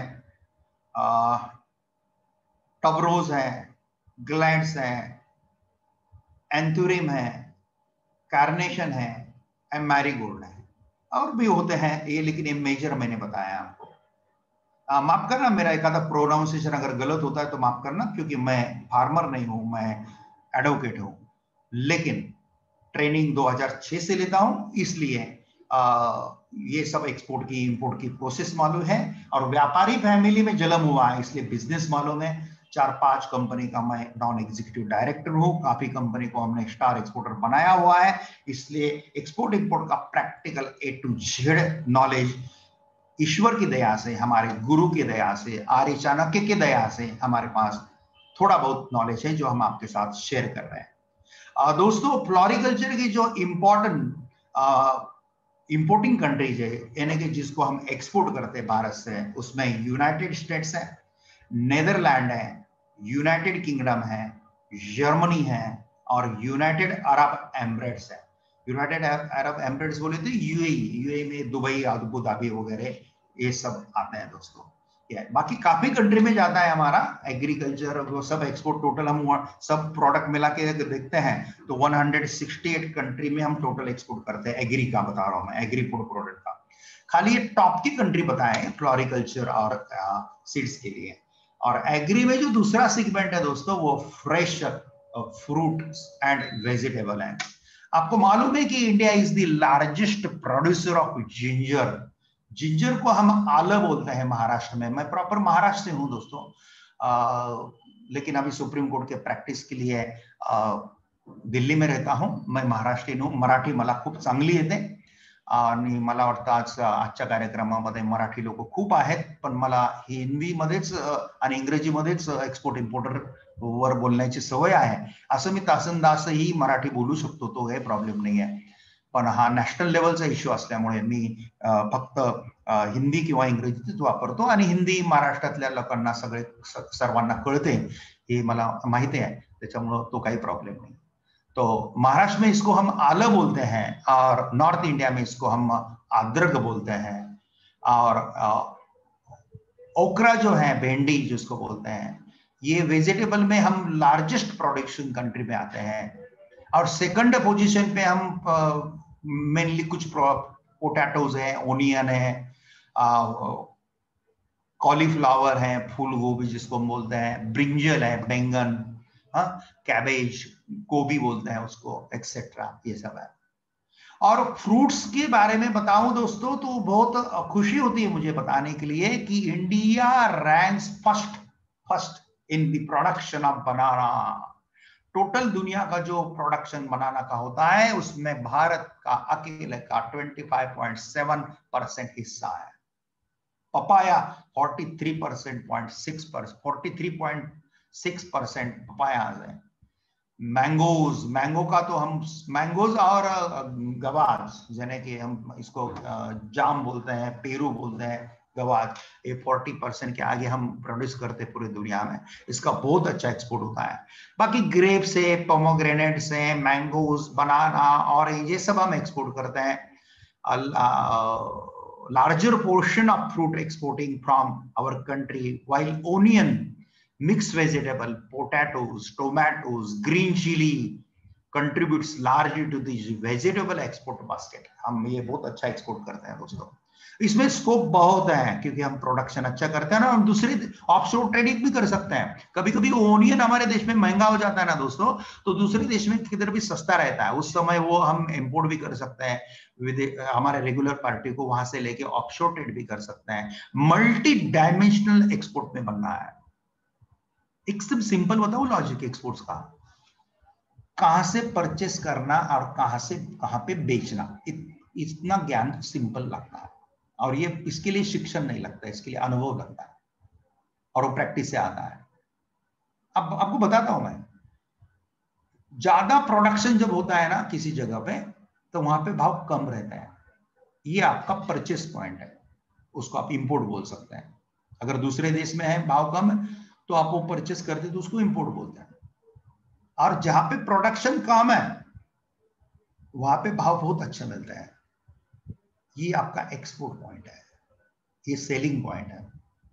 टब रोज है, ग्लैड्स है, एंथुरियम है, कार्नेशन है, मैरीगोल्ड है, और भी होते हैं ये, लेकिन ये मेजर मैंने बताया आपको। आ, माफ करना मेरा एक आधा प्रोनाउंसिएशन अगर गलत होता है तो माफ करना, क्योंकि मैं फार्मर नहीं हूं, मैं एडवोकेट हूं, लेकिन ट्रेनिंग दो हज़ार छह से लेता हूं, इसलिए आ, ये सब एक्सपोर्ट की इंपोर्ट की प्रोसेस मालूम है। और व्यापारी फैमिली में जन्म हुआ है इसलिए बिजनेस मालूम है। चार पांच कंपनी का मैं नॉन एग्जीक्यूटिव डायरेक्टर हूं, काफी कंपनी को हमने स्टार एक्सपोर्टर बनाया हुआ है, इसलिए एक्सपोर्ट इंपोर्ट का practical A to Z knowledge ईश्वर की दया से, हमारे गुरु की दया से, आर्य चाणक्य की दया से हमारे पास थोड़ा बहुत नॉलेज है जो हम आपके साथ शेयर कर रहे हैं। आ, दोस्तों फ्लोरिकल्चर की जो इंपॉर्टेंट इंपोर्टिंग कंट्रीज है, यानी कि जिसको हम एक्सपोर्ट करते हैं भारत से, उसमें यूनाइटेड स्टेट्स है, नेदरलैंड है, यूनाइटेड किंगडम है, जर्मनी है और यूनाइटेड अरब एमिरेट्स है। यूनाइटेड अरब एमिरेट्स बोले तो यूएई, यूएई में दुबई, अबू धाबी वगैरह ये सब आते हैं दोस्तों। बाकी काफी कंट्री में जाता है हमारा एग्रीकल्चर, वो सब एक्सपोर्ट टोटल हम सब प्रोडक्ट मिला के देखते हैं तो एक सौ अड़सठ कंट्री में हम टोटल एक्सपोर्ट करते हैं। एग्री का बता रहा हूं मैं, एग्री फूड प्रोडक्ट का। खाली ये टॉप की कंट्री बताएं फ्लोरिकल्चर और सीड्स के लिए। और एग्री में जो दूसरा सेगमेंट है दोस्तों वो फ्रेश फ्रूट एंड वेजिटेबल है। आपको मालूम है कि India is the largest producer of ginger. Ginger को हम आलं बोलते हैं महाराष्ट्र में। मैं प्रॉपर महाराष्ट्र से हूं दोस्तों, आ, लेकिन अभी सुप्रीम कोर्ट के प्रॅक्टिस के लिए आ, दिल्ली में रहता हूं। मैं महाराष्ट्रीयन हूं, मराठी मला खूप चांगली येते आणि मला वाटतं आज आजच्या कार्यक्रमामध्ये मराठी लोक खूप आहेत, पण मला हिंदीमध्येच आणि इंग्रजीमध्येच एक्सपोर्ट इम्पोर्टर वर बोलण्याची सवय आहे। असं मी तासनदासही मराठी बोलू शकतो, तो काही प्रॉब्लेम नाही आहे। पण हा नॅशनल लेवलचा इश्यू असल्यामुळे मी फक्त हिंदी किंवा इंग्रजीच वापरतो आणि हिंदी महाराष्ट्रातल्या लोकांना सगळे सर्वांना कळते हे मला माहिती आहे, त्याच्यामुळे तो काही प्रॉब्लेम नाही। तो महाराष्ट्र में इसको हम आलं बोलते हैं और नॉर्थ इंडिया में इसको हम अदरक बोलते हैं। और ओकरा जो है, भेंडी जिसको बोलते हैं, ये वेजिटेबल में हम लार्जेस्ट प्रोडक्शन कंट्री में आते हैं। और सेकंड पोजीशन पे हम मेनली कुछ पोटैटोज है, ओनियन है, कॉलीफ्लावर है, फूल गोभी जिसको हम बोलते हैं, ब्रिंजल है, बैंगन, कैबेज, गोभी बोलते हैं उसको, एक्सेट्रा, ये सब है। और फ्रूट्स के बारे में बताऊं दोस्तों तो बहुत खुशी होती है मुझे बताने के लिए कि India ranks first first in the production of banana. Total दुनिया का जो प्रोडक्शन बनाना का होता है उसमें भारत का अकेले का पच्चीस पॉइंट सात परसेंट हिस्सा है। पपाया तैंतालीस परसेंट पॉइंट सिक्स परसेंट तैंतालीस पॉइंट सिक्स परसेंट पपायाज है। मैंगोज, मैंगो का तो हम मैंगोज और गवाज, यानी कि हम इसको जाम बोलते हैं, पेरू बोलते हैं, गवाज, ये चालीस परसेंट के आगे हम प्रोड्यूस करते हैं पूरी दुनिया में। इसका बहुत अच्छा एक्सपोर्ट होता है। बाकी ग्रेप्स है, पोमोग्रेनेट्स है, मैंगोज, बनाना और ये सब हम एक्सपोर्ट करते हैं। Larger portion of fruit exporting from our country, while onion, mixed vegetable, potatoes, tomatoes, green chili contributes largely to the vegetable export basket। हम ये बहुत अच्छा एक्सपोर्ट करते हैं दोस्तों। इसमें स्कोप बहुत है क्योंकि हम प्रोडक्शन अच्छा करते हैं ना, हम दूसरी ऑफशोर ट्रेडिंग भी कर सकते हैं। कभी कभी ओनियन हमारे देश में महंगा हो जाता है ना दोस्तों, तो दूसरे देश में किधर भी सस्ता रहता है, उस समय वो हम इंपोर्ट भी कर सकते हैं, हमारे रेगुलर पार्टी को वहां से लेके ऑफशोर ट्रेड भी कर सकते हैं। मल्टी डायमेंशनल एक्सपोर्ट में बनना है। एकदम सिंपल बताओ लॉजिक एक्सपोर्ट्स का, कहां से परचेस करना और कहां से कहां पे बेचना, इत, इतना ज्ञान सिंपल लगता है। और ये इसके लिए शिक्षण नहीं लगता, इसके लिए अनुभव लगता है और वो प्रैक्टिस से आता है। अब आपको बताता हूं मैं, ज्यादा प्रोडक्शन जब होता है ना किसी जगह पे तो वहां पे भाव कम रहता है। ये आपका परचेस पॉइंट है, उसको आप इंपोर्ट बोल सकते हैं। अगर दूसरे देश में है भाव कम है तो आप वो परचेस करते तो उसको इंपोर्ट बोलते हैं। और जहां पे प्रोडक्शन कम है वहां पे भाव बहुत अच्छा मिलता है। ये आपका एक्सपोर्ट पॉइंट है, ये सेलिंग पॉइंट है।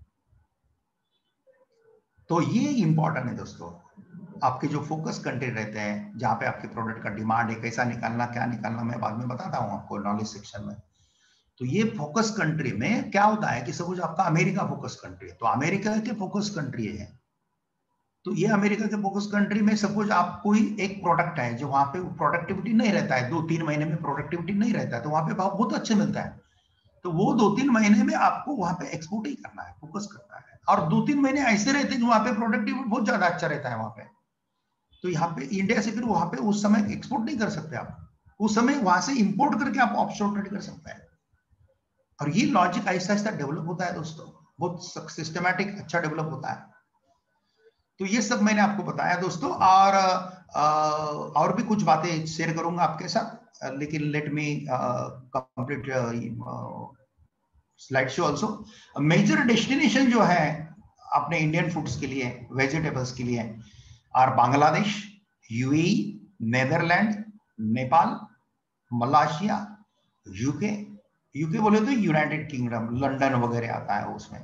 तो ये इंपॉर्टेंट है दोस्तों। आपके जो फोकस कंट्री रहते हैं जहां पे आपके प्रोडक्ट का डिमांड है, कैसा निकालना, क्या निकालना, मैं बाद में बताता हूं आपको नॉलेज सेक्शन में। तो ये फोकस कंट्री में क्या होता है कि सपोज आपका अमेरिका फोकस कंट्री है, तो अमेरिका के फोकस कंट्री है, तो ये अमेरिका के फोकस कंट्री में सपोज आप कोई एक प्रोडक्ट है जो वहां पे प्रोडक्टिविटी नहीं रहता है, दो तीन महीने में प्रोडक्टिविटी नहीं रहता है, तो वहां पे भाव बहुत अच्छे मिलता है। तो वो दो तीन महीने में आपको वहां पे एक्सपोर्ट ही करना है, फोकस करना है। और दो तीन महीने ऐसे रहते हैं जो वहां पे प्रोडक्टिविटी बहुत ज्यादा अच्छा रहता है वहां पे, तो यहाँ पे इंडिया से फिर वहां पे उस समय एक्सपोर्ट नहीं कर सकते आप, उस समय वहां से इंपोर्ट करके आप ऑफशोर ट्रेड कर सकते हैं। और ये लॉजिक आहिस्ता आहिस्ता डेवलप होता है दोस्तों, बहुत सिस्टमैटिक अच्छा डेवलप होता है। तो ये सब मैंने आपको बताया दोस्तों, और और भी कुछ बातें शेयर करूंगा आपके साथ, लेकिन let me complete slide show also. Major destination जो है अपने इंडियन फूड्स के लिए, वेजिटेबल्स के लिए, और Bangladesh, UAE, Netherland, Nepal, Malaysia, UK, UK बोले तो यूनाइटेड किंगडम, लंदन वगैरह आता है उसमें,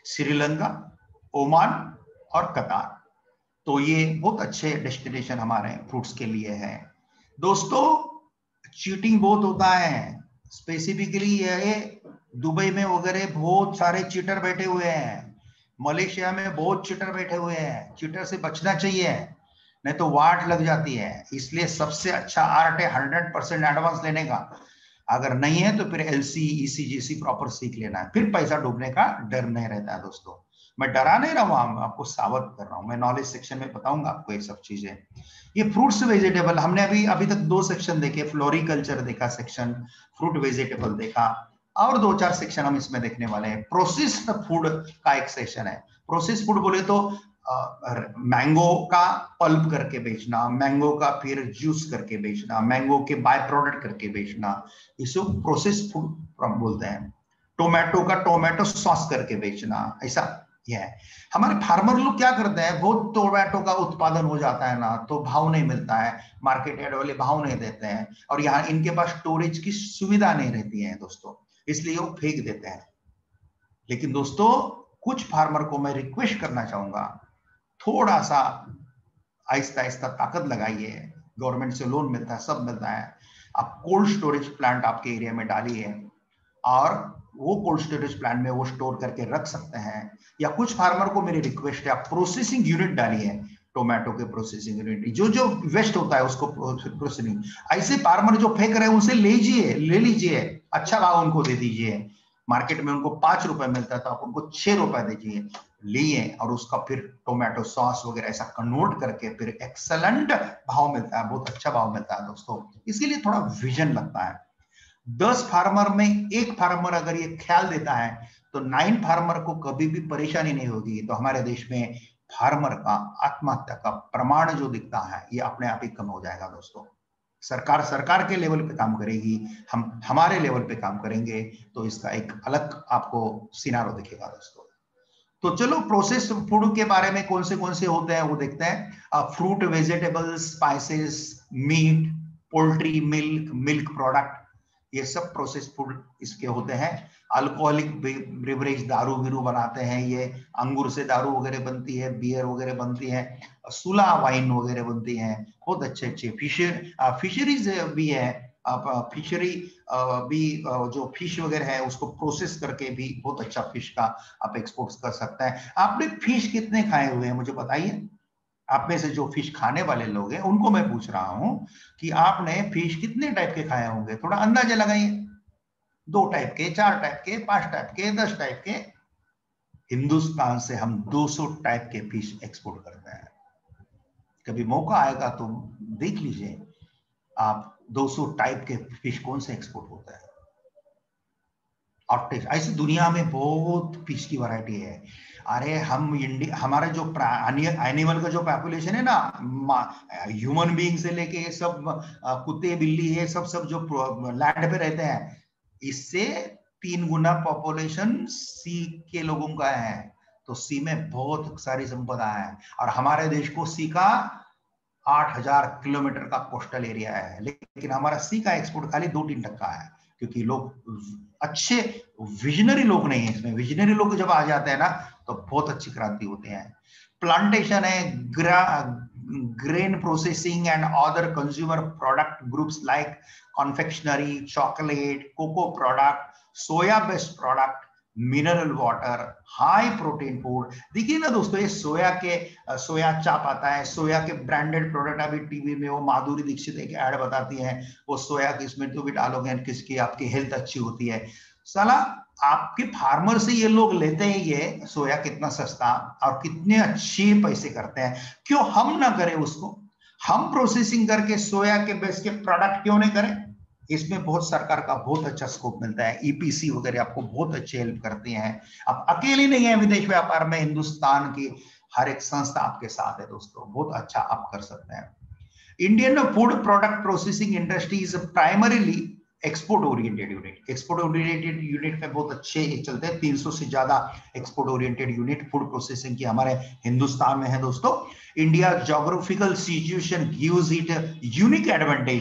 श्रीलंका, ओमान और कतार। तो ये बहुत अच्छे डेस्टिनेशन हमारे फ्रूट्स के लिए हैं। दोस्तों चीटिंग बहुत होता है, स्पेसिफिकली ये दुबई में वगैरह बहुत सारे चीटर बैठे हुए हैं, मलेशिया में बहुत चीटर बैठे हुए हैं। चीटर से बचना चाहिए, नहीं तो वाट लग जाती है। इसलिए सबसे अच्छा आर्ट है हंड्रेड परसेंट एडवांस लेने का। अगर नहीं है तो फिर एलसी ईसी जीसी प्रॉपर सीख लेना है, फिर पैसा डूबने का डर नहीं रहता है। दोस्तों मैं डरा नहीं रहा हूं, आपको सावध कर रहा हूं। मैं नॉलेज सेक्शन में बताऊंगा आपको ये सब चीजें। ये फ्रूट्स वेजिटेबल हमने अभी अभी तक दो सेक्शन देखे, फ्लोरिकल्चर देखा सेक्शन, फ्रूट वेजिटेबल देखा, और दो चार सेक्शन हम इसमें देखने वाले हैं। प्रोसेस्ड फूड का एक सेक्शन है। प्रोसेस्ड फूड बोले तो मैंगो का पल्प करके बेचना, मैंगो का फिर जूस करके बेचना, मैंगो के बाय प्रोडक्ट करके बेचना, इसको प्रोसेस्ड फूड बोलते हैं। टोमेटो का टोमेटो सॉस करके बेचना, ऐसा यह है। हमारे फार्मर लोग क्या करते हैं, बहुत टोमेटो का उत्पादन हो जाता है ना, तो भाव नहीं मिलता है, मार्केट यार्ड वाले भाव नहीं देते हैं, और यहाँ इनके पास स्टोरेज की सुविधा नहीं रहती है दोस्तों, इसलिए वो फेंक देते हैं। लेकिन दोस्तों कुछ फार्मर को मैं रिक्वेस्ट करना चाहूंगा, थोड़ा सा आहिस्ता आहिस्ता ताकत लगाइए। गवर्नमेंट से लोन मिलता है, सब मिलता है। आप कोल्ड स्टोरेज प्लांट आपके एरिया में डालिए, और वो कोल्ड स्टोरेज प्लांट में वो स्टोर करके रख सकते हैं। या कुछ फार्मर को मेरी रिक्वेस्ट है, आप प्रोसेसिंग यूनिट डालिए, टोमेटो के प्रोसेसिंग यूनिट, जो जो वेस्ट होता है उसको प्रोसेसिंग। ऐसे फार्मर जो फेंक रहे हैं उनसे लीजिए, ले लीजिए, अच्छा भाव उनको दे दीजिए। मार्केट में उनको पांच रुपए मिलता है तो आप उनको छह रुपए दीजिए, लिए, और उसका फिर टोमेटो सॉस वगैरह ऐसा कन्वर्ट करके फिर एक्सेलेंट भाव मिलता है, बहुत अच्छा भाव मिलता है दोस्तों। इसके लिए थोड़ा विजन लगता है। दस फार्मर में एक फार्मर अगर ये ख्याल देता है तो नाइन फार्मर को कभी भी परेशानी नहीं होगी। तो हमारे देश में फार्मर का आत्महत्या का प्रमाण जो दिखता है ये अपने आप ही कम हो जाएगा दोस्तों। सरकार सरकार के लेवल पे काम करेगी, हम हमारे लेवल पे काम करेंगे, तो इसका एक अलग आपको सिनारो दिखेगा दोस्तों। तो चलो प्रोसेस्ड फूड के बारे में कौन से कौन से होते हैं वो देखते हैं। Fruit, vegetables, spices, meat, poultry, milk, milk product, ये सब प्रोसेस्ड फूड इसके होते हैं। अल्कोहलिक बेवरेज, दारू वीरू बनाते हैं, ये अंगूर से दारू वगैरह बनती है, बियर वगैरह बनती है, सुला वाइन वगैरह बनती है, बहुत अच्छे अच्छे फिशर फिशरीज भी है। आप फिशरी भी जो फिश वगैरह है उसको प्रोसेस करके भी बहुत अच्छा फिश का आप एक्सपोर्ट कर सकते हैं। आपने फिश कितने खाए हुए हैं मुझे बताइए। आप में से जो फिश खाने वाले लोग हैं उनको मैं पूछ रहा हूं कि आपने फिश कितने टाइप के खाए होंगे, थोड़ा अंदाजा लगाइए। दो टाइप के, चार टाइप के, पांच टाइप के, दस टाइप के। हिंदुस्तान से हम दो सौ टाइप के फिश एक्सपोर्ट करते हैं। कभी मौका आएगा तो देख लीजिए आप दो सौ टाइप के फिश कौन से एक्सपोर्ट होता है। और ऐसे दुनिया में बहुत फिश की वैरायटी है। अरे हम इंडिया, हमारा जो एनिमल का जो पॉपुलेशन है ना, ह्यूमन बीइंग से लेके सब कुत्ते बिल्ली है, सब सब जो लैंड पे रहते हैं, इससे तीन गुना पॉपुलेशन सी के लोगों का है। तो सी में बहुत सारी संपदा है, और हमारे देश को सी का आठ हजार किलोमीटर का कोस्टल एरिया है, लेकिन हमारा सी का एक्सपोर्ट खाली दो तीन टक्का है, क्योंकि लोग अच्छे विजनरी लोग नहीं है इसमें। विजनरी लोग जब आ जाते हैं ना तो बहुत अच्छी क्रांति होती है। प्लांटेशन है, grain processing and other consumer product groups like confectionery, chocolate, cocoa product, soya based product, mineral water, high protein food. देखिए ना दोस्तों, ये सोया के सोया चाप आता है, सोया के ब्रांडेड प्रोडक्ट अभी टीवी में वो माधुरी दीक्षित एक ऐड बताती है, वो सोया की इसमें जो भी डालोगे किसकी आपकी हेल्थ अच्छी होती है। साला आपके फार्मर से ये लोग लेते हैं ये सोया कितना सस्ता और कितने अच्छे पैसे करते हैं, क्यों हम ना करें उसको? हम प्रोसेसिंग करके सोया के बेस के प्रोडक्ट क्यों नहीं करें? इसमें बहुत सरकार का बहुत अच्छा स्कोप मिलता है। ईपीसी वगैरह आपको बहुत अच्छे हेल्प करती हैं। आप अकेले नहीं है विदेश व्यापार में, हिंदुस्तान की हर एक संस्था आपके साथ है दोस्तों, बहुत अच्छा आप कर सकते हैं। Indian food product processing industry is primarily export oriented unit. Export oriented unit में बहुत अच्छे चलते हैं, तीन सौ से ज्यादा export oriented unit food processing की हमारे हिंदुस्तान में है दोस्तों। India geographical situation gives it unique advantage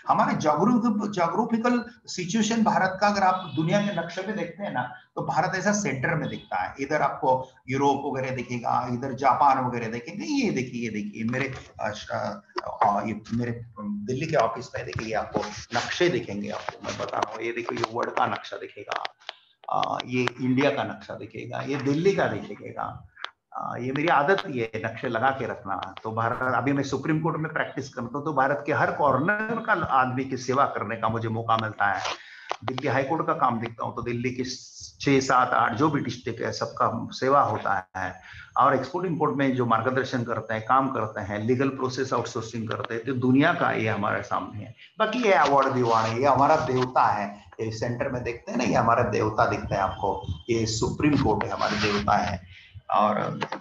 हमारे जोग्राफिकल सिचुएशन भारत का अगर आप दुनिया के नक्शे पे देखते हैं ना, तो भारत ऐसा सेंटर में दिखता है। इधर आपको यूरोप वगैरह दिखेगा, इधर जापान वगैरह देखेंगे। ये देखिए, ये देखिए मेरे आ, आ, ये मेरे दिल्ली के ऑफिस में देखिए आपको नक्शे दिखेंगे, आपको मैं बता रहा हूँ। ये देखो, ये वर्ल्ड का नक्शा दिखेगा, आ, ये इंडिया का नक्शा दिखेगा, ये दिल्ली का दिखेगा। ये मेरी आदत ही है नक्शे लगा के रखना। तो भारत, अभी मैं सुप्रीम कोर्ट में प्रैक्टिस करता हूँ, तो भारत के हर कॉर्नर का आदमी की सेवा करने का मुझे मौका मिलता है। दिल्ली हाई कोर्ट का काम देखता हूँ, तो दिल्ली की छह सात आठ जो भी डिस्ट्रिक्ट है सबका सेवा होता है। और एक्सपोर्ट इंपोर्ट में जो मार्गदर्शन करते हैं, काम करते हैं, लीगल प्रोसेस आउटसोर्सिंग करते हैं, तो दुनिया का ये हमारे सामने है। बाकी ये अवार्ड दिवाने, ये हमारा देवता है। ये सेंटर में देखते हैं ना, ये हमारा देवता दिखता है आपको, ये सुप्रीम कोर्ट है, हमारे देवता है। और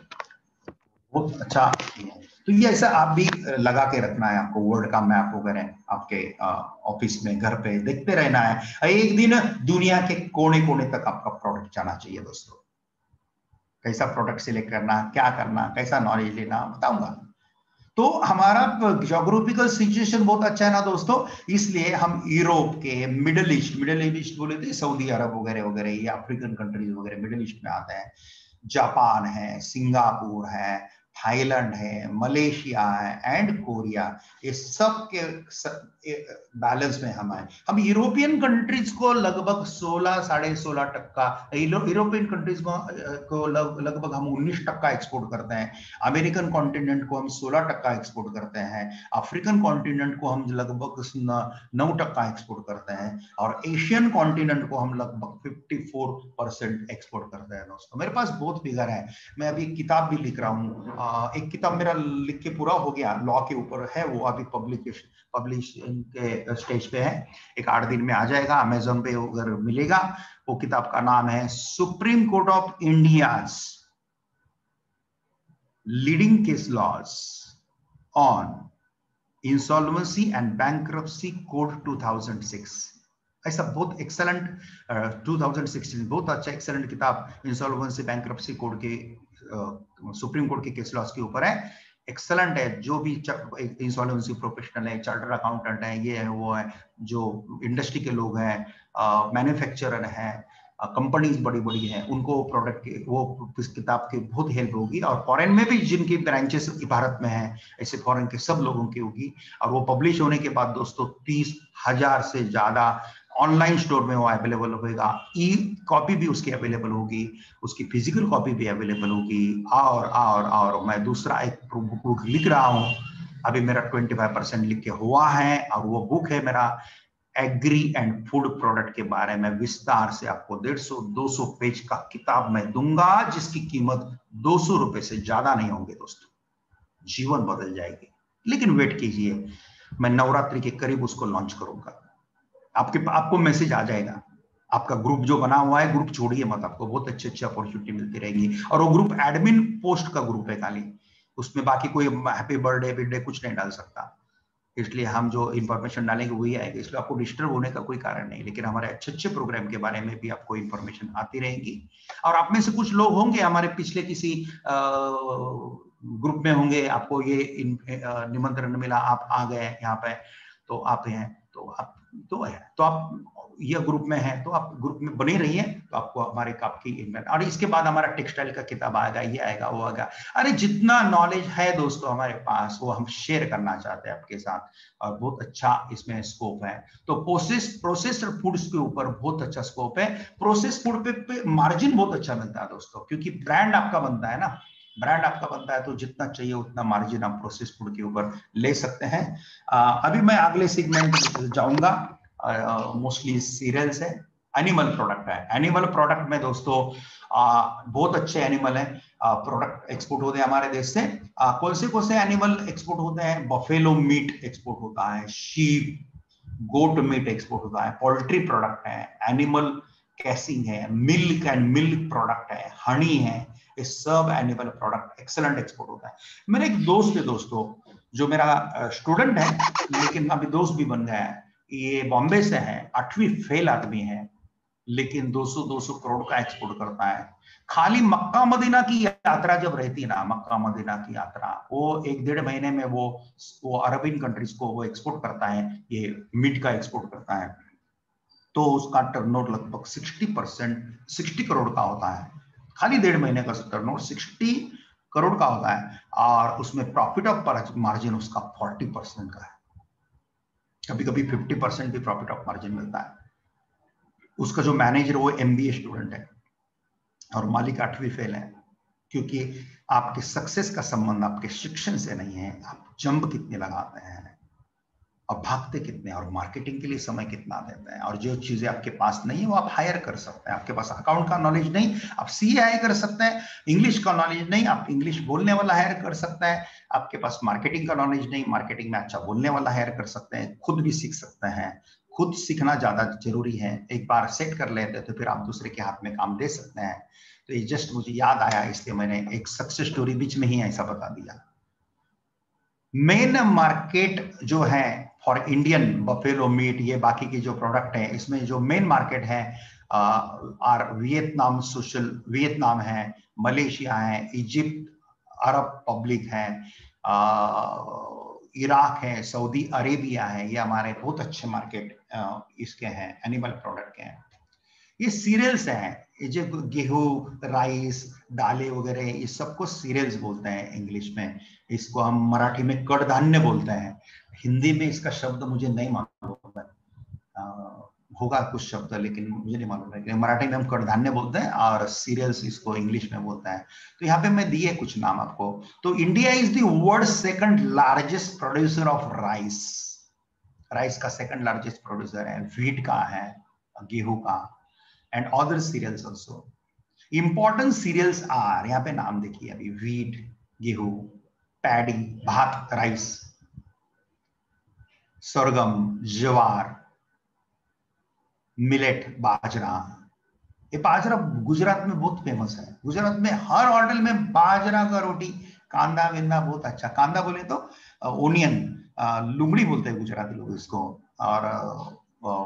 बहुत अच्छा। तो ये ऐसा आप भी लगा के रखना है आपको, वर्ल्ड का मैप वगैरह आपके ऑफिस में, घर पे देखते रहना है। एक दिन दुनिया के कोने कोने तक आपका प्रोडक्ट जाना चाहिए दोस्तों। कैसा प्रोडक्ट सिलेक्ट करना, क्या करना, कैसा नॉलेज लेना, बताऊंगा। तो हमारा ज्योग्राफिकल सिचुएशन बहुत अच्छा है ना दोस्तों, इसलिए हम यूरोप के, मिडिल ईस्ट, मिडिल ईस्ट बोले तो सऊदी अरब वगैरह वगैरह, ये अफ्रीकन कंट्रीज वगैरह मिडिल ईस्ट में आते हैं। जापान है, सिंगापुर है, थाईलैंड है, मलेशिया है एंड कोरिया, ये सब के बैलेंस में हम आए। हम यूरोपियन कंट्रीज को लगभग सोलह साढ़े सोलह टक्का, यूरोपियन कंट्रीज को, को लगभग हम उन्नीस टक्का एक्सपोर्ट करते हैं। अमेरिकन कॉन्टिनेंट को हम सोलह टक्का एक्सपोर्ट करते हैं। अफ्रीकन कॉन्टिनेंट को हम लगभग नौ टक्का एक्सपोर्ट करते हैं। और एशियन कॉन्टिनेंट को हम लगभग चौवन परसेंट एक्सपोर्ट करते हैं दोस्तों। मेरे पास बहुत फिगर है। मैं अभी एक किताब भी लिख रहा हूँ, एक किताब मेरा लिख के पूरा हो गया, लॉ के ऊपर है, वो अभी पब्लिकेशन पब्लिशिंग के स्टेज पे है। एक आठ दिन में आ जाएगा, अमेजोन पे अगर मिलेगा। वो किताब का नाम है Supreme Court of India's leading case laws on insolvency and bankruptcy code two thousand six. ऐसा बहुत एक्सेलेंट टू थाउजेंड सिक्सटीन, बहुत अच्छा एक्सेलेंट किताब इंसॉल्वेंसी बैंक्रप्सी कोड के सुप्रीम कोर्ट के केस लॉज के ऊपर है। एक्सेलेंट है। जो भी इंसॉल्वेंसी प्रोफेशनल है, चार्टर्ड अकाउंटेंट है, ये है वो है, जो इंडस्ट्री के लोग हैं, मैन्युफैक्चरर हैं, कंपनीज बड़ी बड़ी हैं, उनको प्रोडक्ट के वो इस किताब की बहुत हेल्प होगी। और फॉरेन में भी जिनकी ब्रांचेस भारत में हैं, ऐसे फॉरेन के सब लोगों की होगी। और वो पब्लिश होने के बाद दोस्तों तीस हजार से ज्यादा ऑनलाइन स्टोर में वो अवेलेबल होगा। ई कॉपी भी उसकी अवेलेबल होगी, उसकी फिजिकल कॉपी भी अवेलेबल होगी। और और और मैं दूसरा एक बुक लिख रहा हूँ, अभी मेरा पच्चीस परसेंट लिख के हुआ है, और वो बुक है मेरा एग्री एंड फूड प्रोडक्ट के बारे में। विस्तार से आपको डेढ़ सौ दो सौ पेज का किताब मैं दूंगा, जिसकी कीमत दो सौ रुपए से ज्यादा नहीं होंगे दोस्तों। जीवन बदल जाएगी। लेकिन वेट कीजिए, मैं नवरात्रि के करीब उसको लॉन्च करूंगा। आपके आपको मैसेज आ जाएगा। आपका ग्रुप जो बना हुआ है, ग्रुप छोड़िए मत, आपको बहुत अच्छी अच्छी अपॉर्चुनिटी मिलती रहेगी। और वो ग्रुप एडमिन पोस्ट का ग्रुप है खाली, उसमें बाकी कोई हैप्पी बर्थडे बर्थडे कुछ नहीं डाल सकता। इसलिए हम जो इंफॉर्मेशन डालेंगे वही आएगा, इसलिए आपको डिस्टर्ब होने का कोई कारण नहीं। लेकिन हमारे अच्छे अच्छे प्रोग्राम के बारे में भी आपको इंफॉर्मेशन आती रहेगी। और आप में से कुछ लोग होंगे हमारे पिछले किसी ग्रुप में होंगे, आपको ये निमंत्रण मिला, आप आ गए यहाँ पे, तो आप हैं, तो आप तो है तो आप ये ग्रुप में है, तो आप ग्रुप में बने रहिए, तो आपको हमारे आपकी इन्वेंट। और इसके बाद हमारा टेक्सटाइल का किताब आएगा, ये आएगा, वो आएगा। अरे जितना नॉलेज है दोस्तों हमारे पास, वो हम शेयर करना चाहते हैं आपके साथ, और बहुत अच्छा इसमें स्कोप है। तो प्रोसेस प्रोसेस्ड फूड्स के ऊपर बहुत अच्छा स्कोप है। प्रोसेस फूड पे, पे मार्जिन बहुत अच्छा मिलता है दोस्तों, क्योंकि ब्रांड आपका बनता है ना, ब्रांड आपका बनता है, तो जितना चाहिए उतना मार्जिन आप प्रोसेस फूड के ऊपर ले सकते हैं। आ, अभी मैं अगले सेगमेंट जाऊंगा, मोस्टली सीरियल्स है, एनिमल प्रोडक्ट है। एनिमल प्रोडक्ट में दोस्तों आ, बहुत अच्छे एनिमल है प्रोडक्ट एक्सपोर्ट होते हैं हमारे देश से। आ, कौन से कौन से एनिमल एक्सपोर्ट होते हैं? बफेलो मीट एक्सपोर्ट होता है, शीप गोट मीट एक्सपोर्ट होता है, पोल्ट्री प्रोडक्ट है, एनिमल कैसिंग है, मिल्क एंड मिल्क प्रोडक्ट है, हनी है, ये सब एनिमल प्रोडक्ट एक्सेलेंट एक्सपोर्ट होता है। मेरे एक दोस्त है दोस्तों, जो मेरा स्टूडेंट है लेकिन अभी दोस्त भी बन गया है, ये बॉम्बे से है, आठवीं फेल आदमी है, लेकिन दो सौ दो सौ करोड़ का एक्सपोर्ट करता है। खाली मक्का मदीना की यात्रा जब रहती है ना, मक्का मदीना की यात्रा, वो एक डेढ़ महीने में वो वो अरबियन कंट्रीज को वो एक्सपोर्ट करता है, ये मीट का एक्सपोर्ट करता है। तो उसका टर्नओवर लगभग साठ परसेंट साठ करोड़ का होता है। खाली डेढ़ महीने का टर्नओवर साठ करोड़ का होता है, और उसमें प्रॉफिट ऑफ मार्जिन उसका चालीस परसेंट का है। कभी कभी पचास परसेंट भी प्रॉफिट ऑफ मार्जिन मिलता है। उसका जो मैनेजर वो एमबीए स्टूडेंट है और मालिक आठवीं फेल है, क्योंकि आपके सक्सेस का संबंध आपके शिक्षण से नहीं है, आप जंप कितने लगाते हैं और भागते कितने और मार्केटिंग के लिए समय कितना देते हैं। और जो चीजें आपके पास नहीं है वो आप हायर कर सकते हैं। आपके पास अकाउंट का नॉलेज नहीं, आप सी हायर कर सकते हैं। इंग्लिश का नॉलेज नहीं, आप इंग्लिश बोलने वाला हायर कर सकते हैं। आपके पास मार्केटिंग का नॉलेज नहीं, मार्केटिंग में अच्छा बोलने वाला हायर कर सकते हैं। खुद भी सीख सकते हैं, खुद सीखना ज्यादा जरूरी है। एक बार सेट कर लेते तो फिर आप दूसरे के हाथ में काम दे सकते हैं। तो ये जस्ट मुझे याद आया, इसलिए मैंने एक सक्सेस स्टोरी बीच में ही ऐसा बता दिया। मेन मार्केट जो है फॉर इंडियन बफेलो मीट, ये बाकी की जो प्रोडक्ट है, इसमें जो मेन मार्केट है आर वियतनाम, सोशल वियतनाम है, मलेशिया है, इजिप्ट, अरब पब्लिक है, इराक है, सऊदी अरेबिया है। ये हमारे बहुत अच्छे मार्केट इसके हैं, एनिमल प्रोडक्ट के हैं। ये सीरियल्स हैं, ये जो गेहूं, राइस, दालें वगैरह, ये सबको सीरियल्स बोलते हैं इंग्लिश में। इसको हम मराठी में कडधान्य बोलते हैं। हिंदी में इसका शब्द मुझे नहीं मालूम है, होगा कुछ शब्द लेकिन मुझे नहीं मालूम है। मराठी में हम कडधान्य बोलते हैं और सीरियल्स इसको इंग्लिश में बोलते हैं। तो यहाँ पे मैं दिए कुछ नाम आपको। तो India is the world second largest producer of rice. Rice का सेकंड लार्जेस्ट प्रोड्यूसर है, व्हीट का है, गेहूं का, and other cereals also. Important cereals are, यहाँ पे नाम देखिए अभी, wheat गेहूं, पैडी भात राइस, सरगम ज्वार, मिलेट बाजरा। ये बाजरा गुजरात में बहुत फेमस है। गुजरात में हर होटल में बाजरा का रोटी, कांदा विंदा बहुत अच्छा, कांदा बोले तो ओनियन, लुंगड़ी बोलते हैं गुजराती लोग इसको, और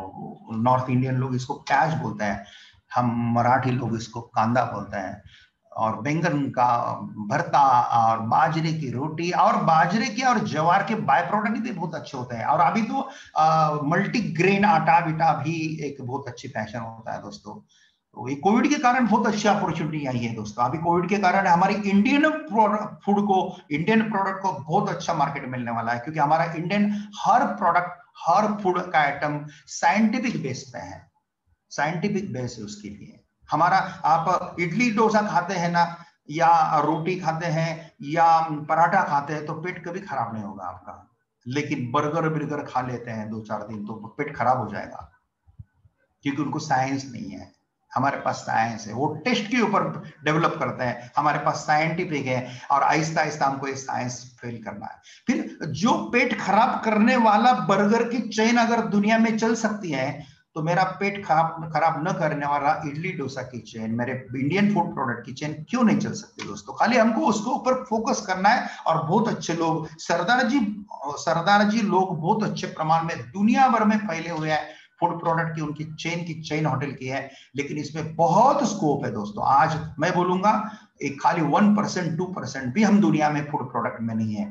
नॉर्थ इंडियन लोग इसको प्याज बोलते हैं, हम मराठी लोग इसको कांदा बोलते हैं। और बैंगन का भरता और बाजरे की रोटी, और बाजरे के और ज्वार के बाय प्रोडक्ट भी बहुत अच्छे होते हैं। और अभी तो मल्टी ग्रेन आटा बिटा भी एक बहुत अच्छी फैशन होता है दोस्तों। तो ये कोविड के कारण बहुत अच्छी अपॉर्चुनिटी आई है दोस्तों। अभी कोविड के कारण हमारी इंडियन फूड को, इंडियन प्रोडक्ट को बहुत अच्छा मार्केट मिलने वाला है, क्योंकि हमारा इंडियन हर प्रोडक्ट, हर फूड का आइटम साइंटिफिक बेस पे है, साइंटिफिक बेस है उसके लिए। हमारा, आप इडली डोसा खाते हैं ना, या रोटी खाते हैं या पराठा खाते हैं, तो पेट कभी खराब नहीं होगा आपका। लेकिन बर्गर बर्गर खा लेते हैं दो चार दिन तो पेट खराब हो जाएगा, क्योंकि उनको साइंस नहीं है। हमारे पास साइंस है, वो टेस्ट के ऊपर डेवलप करते हैं। हमारे पास साइंटिफिक है, और आहिस्ता आहिस्ता हमको ये साइंस फेल करना है। फिर जो पेट खराब करने वाला बर्गर की चेन अगर दुनिया में चल सकती है, तो मेरा पेट खराब खराब न करने वाला इडली डोसा की चेन, मेरे इंडियन फूड प्रोडक्ट की चेन क्यों नहीं चल सकती दोस्तों? खाली हमको उसके ऊपर फोकस करना है। और बहुत अच्छे लोग, सरदार जी सरदार जी लोग बहुत अच्छे प्रमाण में दुनिया भर में फैले हुए हैं फूड प्रोडक्ट की, उनकी चेन की चेन होटल की है। लेकिन इसमें बहुत स्कोप है दोस्तों। आज मैं बोलूंगा एक खाली वन परसेंट टू परसेंट भी हम दुनिया में फूड प्रोडक्ट में नहीं है,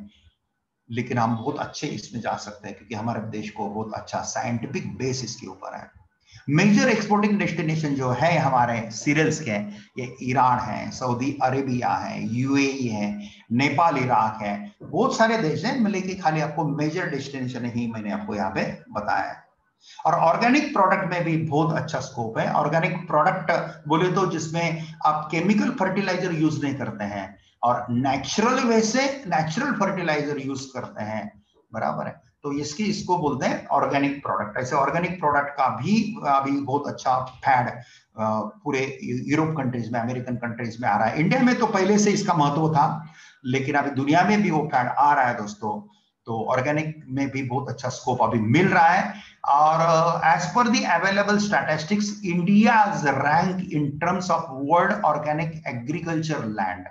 लेकिन हम बहुत अच्छे इसमें जा सकते हैं, क्योंकि हमारे देश को बहुत अच्छा साइंटिफिक बेस इसके ऊपर है। मेजर एक्सपोर्टिंग डेस्टिनेशन जो है हमारे सीरियल्स के, ये ईरान है, सऊदी अरेबिया है, यूएई है, नेपाल, इराक है, बहुत सारे देश हैं, लेकिन खाली आपको मेजर डेस्टिनेशन ही मैंने आपको यहाँ पे बताया है। और ऑर्गेनिक प्रोडक्ट में भी बहुत अच्छा स्कोप है। ऑर्गेनिक प्रोडक्ट बोले तो जिसमें आप केमिकल फर्टिलाइजर यूज नहीं करते हैं, और नेचुरल वे से नेचुरल फर्टिलाइजर यूज करते हैं, बराबर है। तो इसकी इसको बोलते हैं ऑर्गेनिक प्रोडक्ट। ऐसे ऑर्गेनिक प्रोडक्ट का भी अभी बहुत अच्छा फैड पूरे यूरोप कंट्रीज में, अमेरिकन कंट्रीज में आ रहा है। इंडिया में तो पहले से इसका महत्व था, लेकिन अभी दुनिया में भी वो फैड आ रहा है दोस्तों। तो ऑर्गेनिक में भी बहुत अच्छा स्कोप अभी मिल रहा है। और as per the available statistics, India's rank in terms of world organic agriculture land.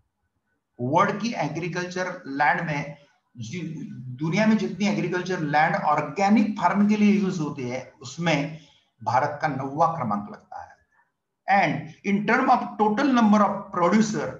World की एग्रीकल्चर लैंड में, दुनिया में जितनी एग्रीकल्चर लैंड ऑर्गेनिक फार्म के लिए यूज होती है, उसमें भारत का नौवा क्रमांक लगता है। And in term of total number of producer,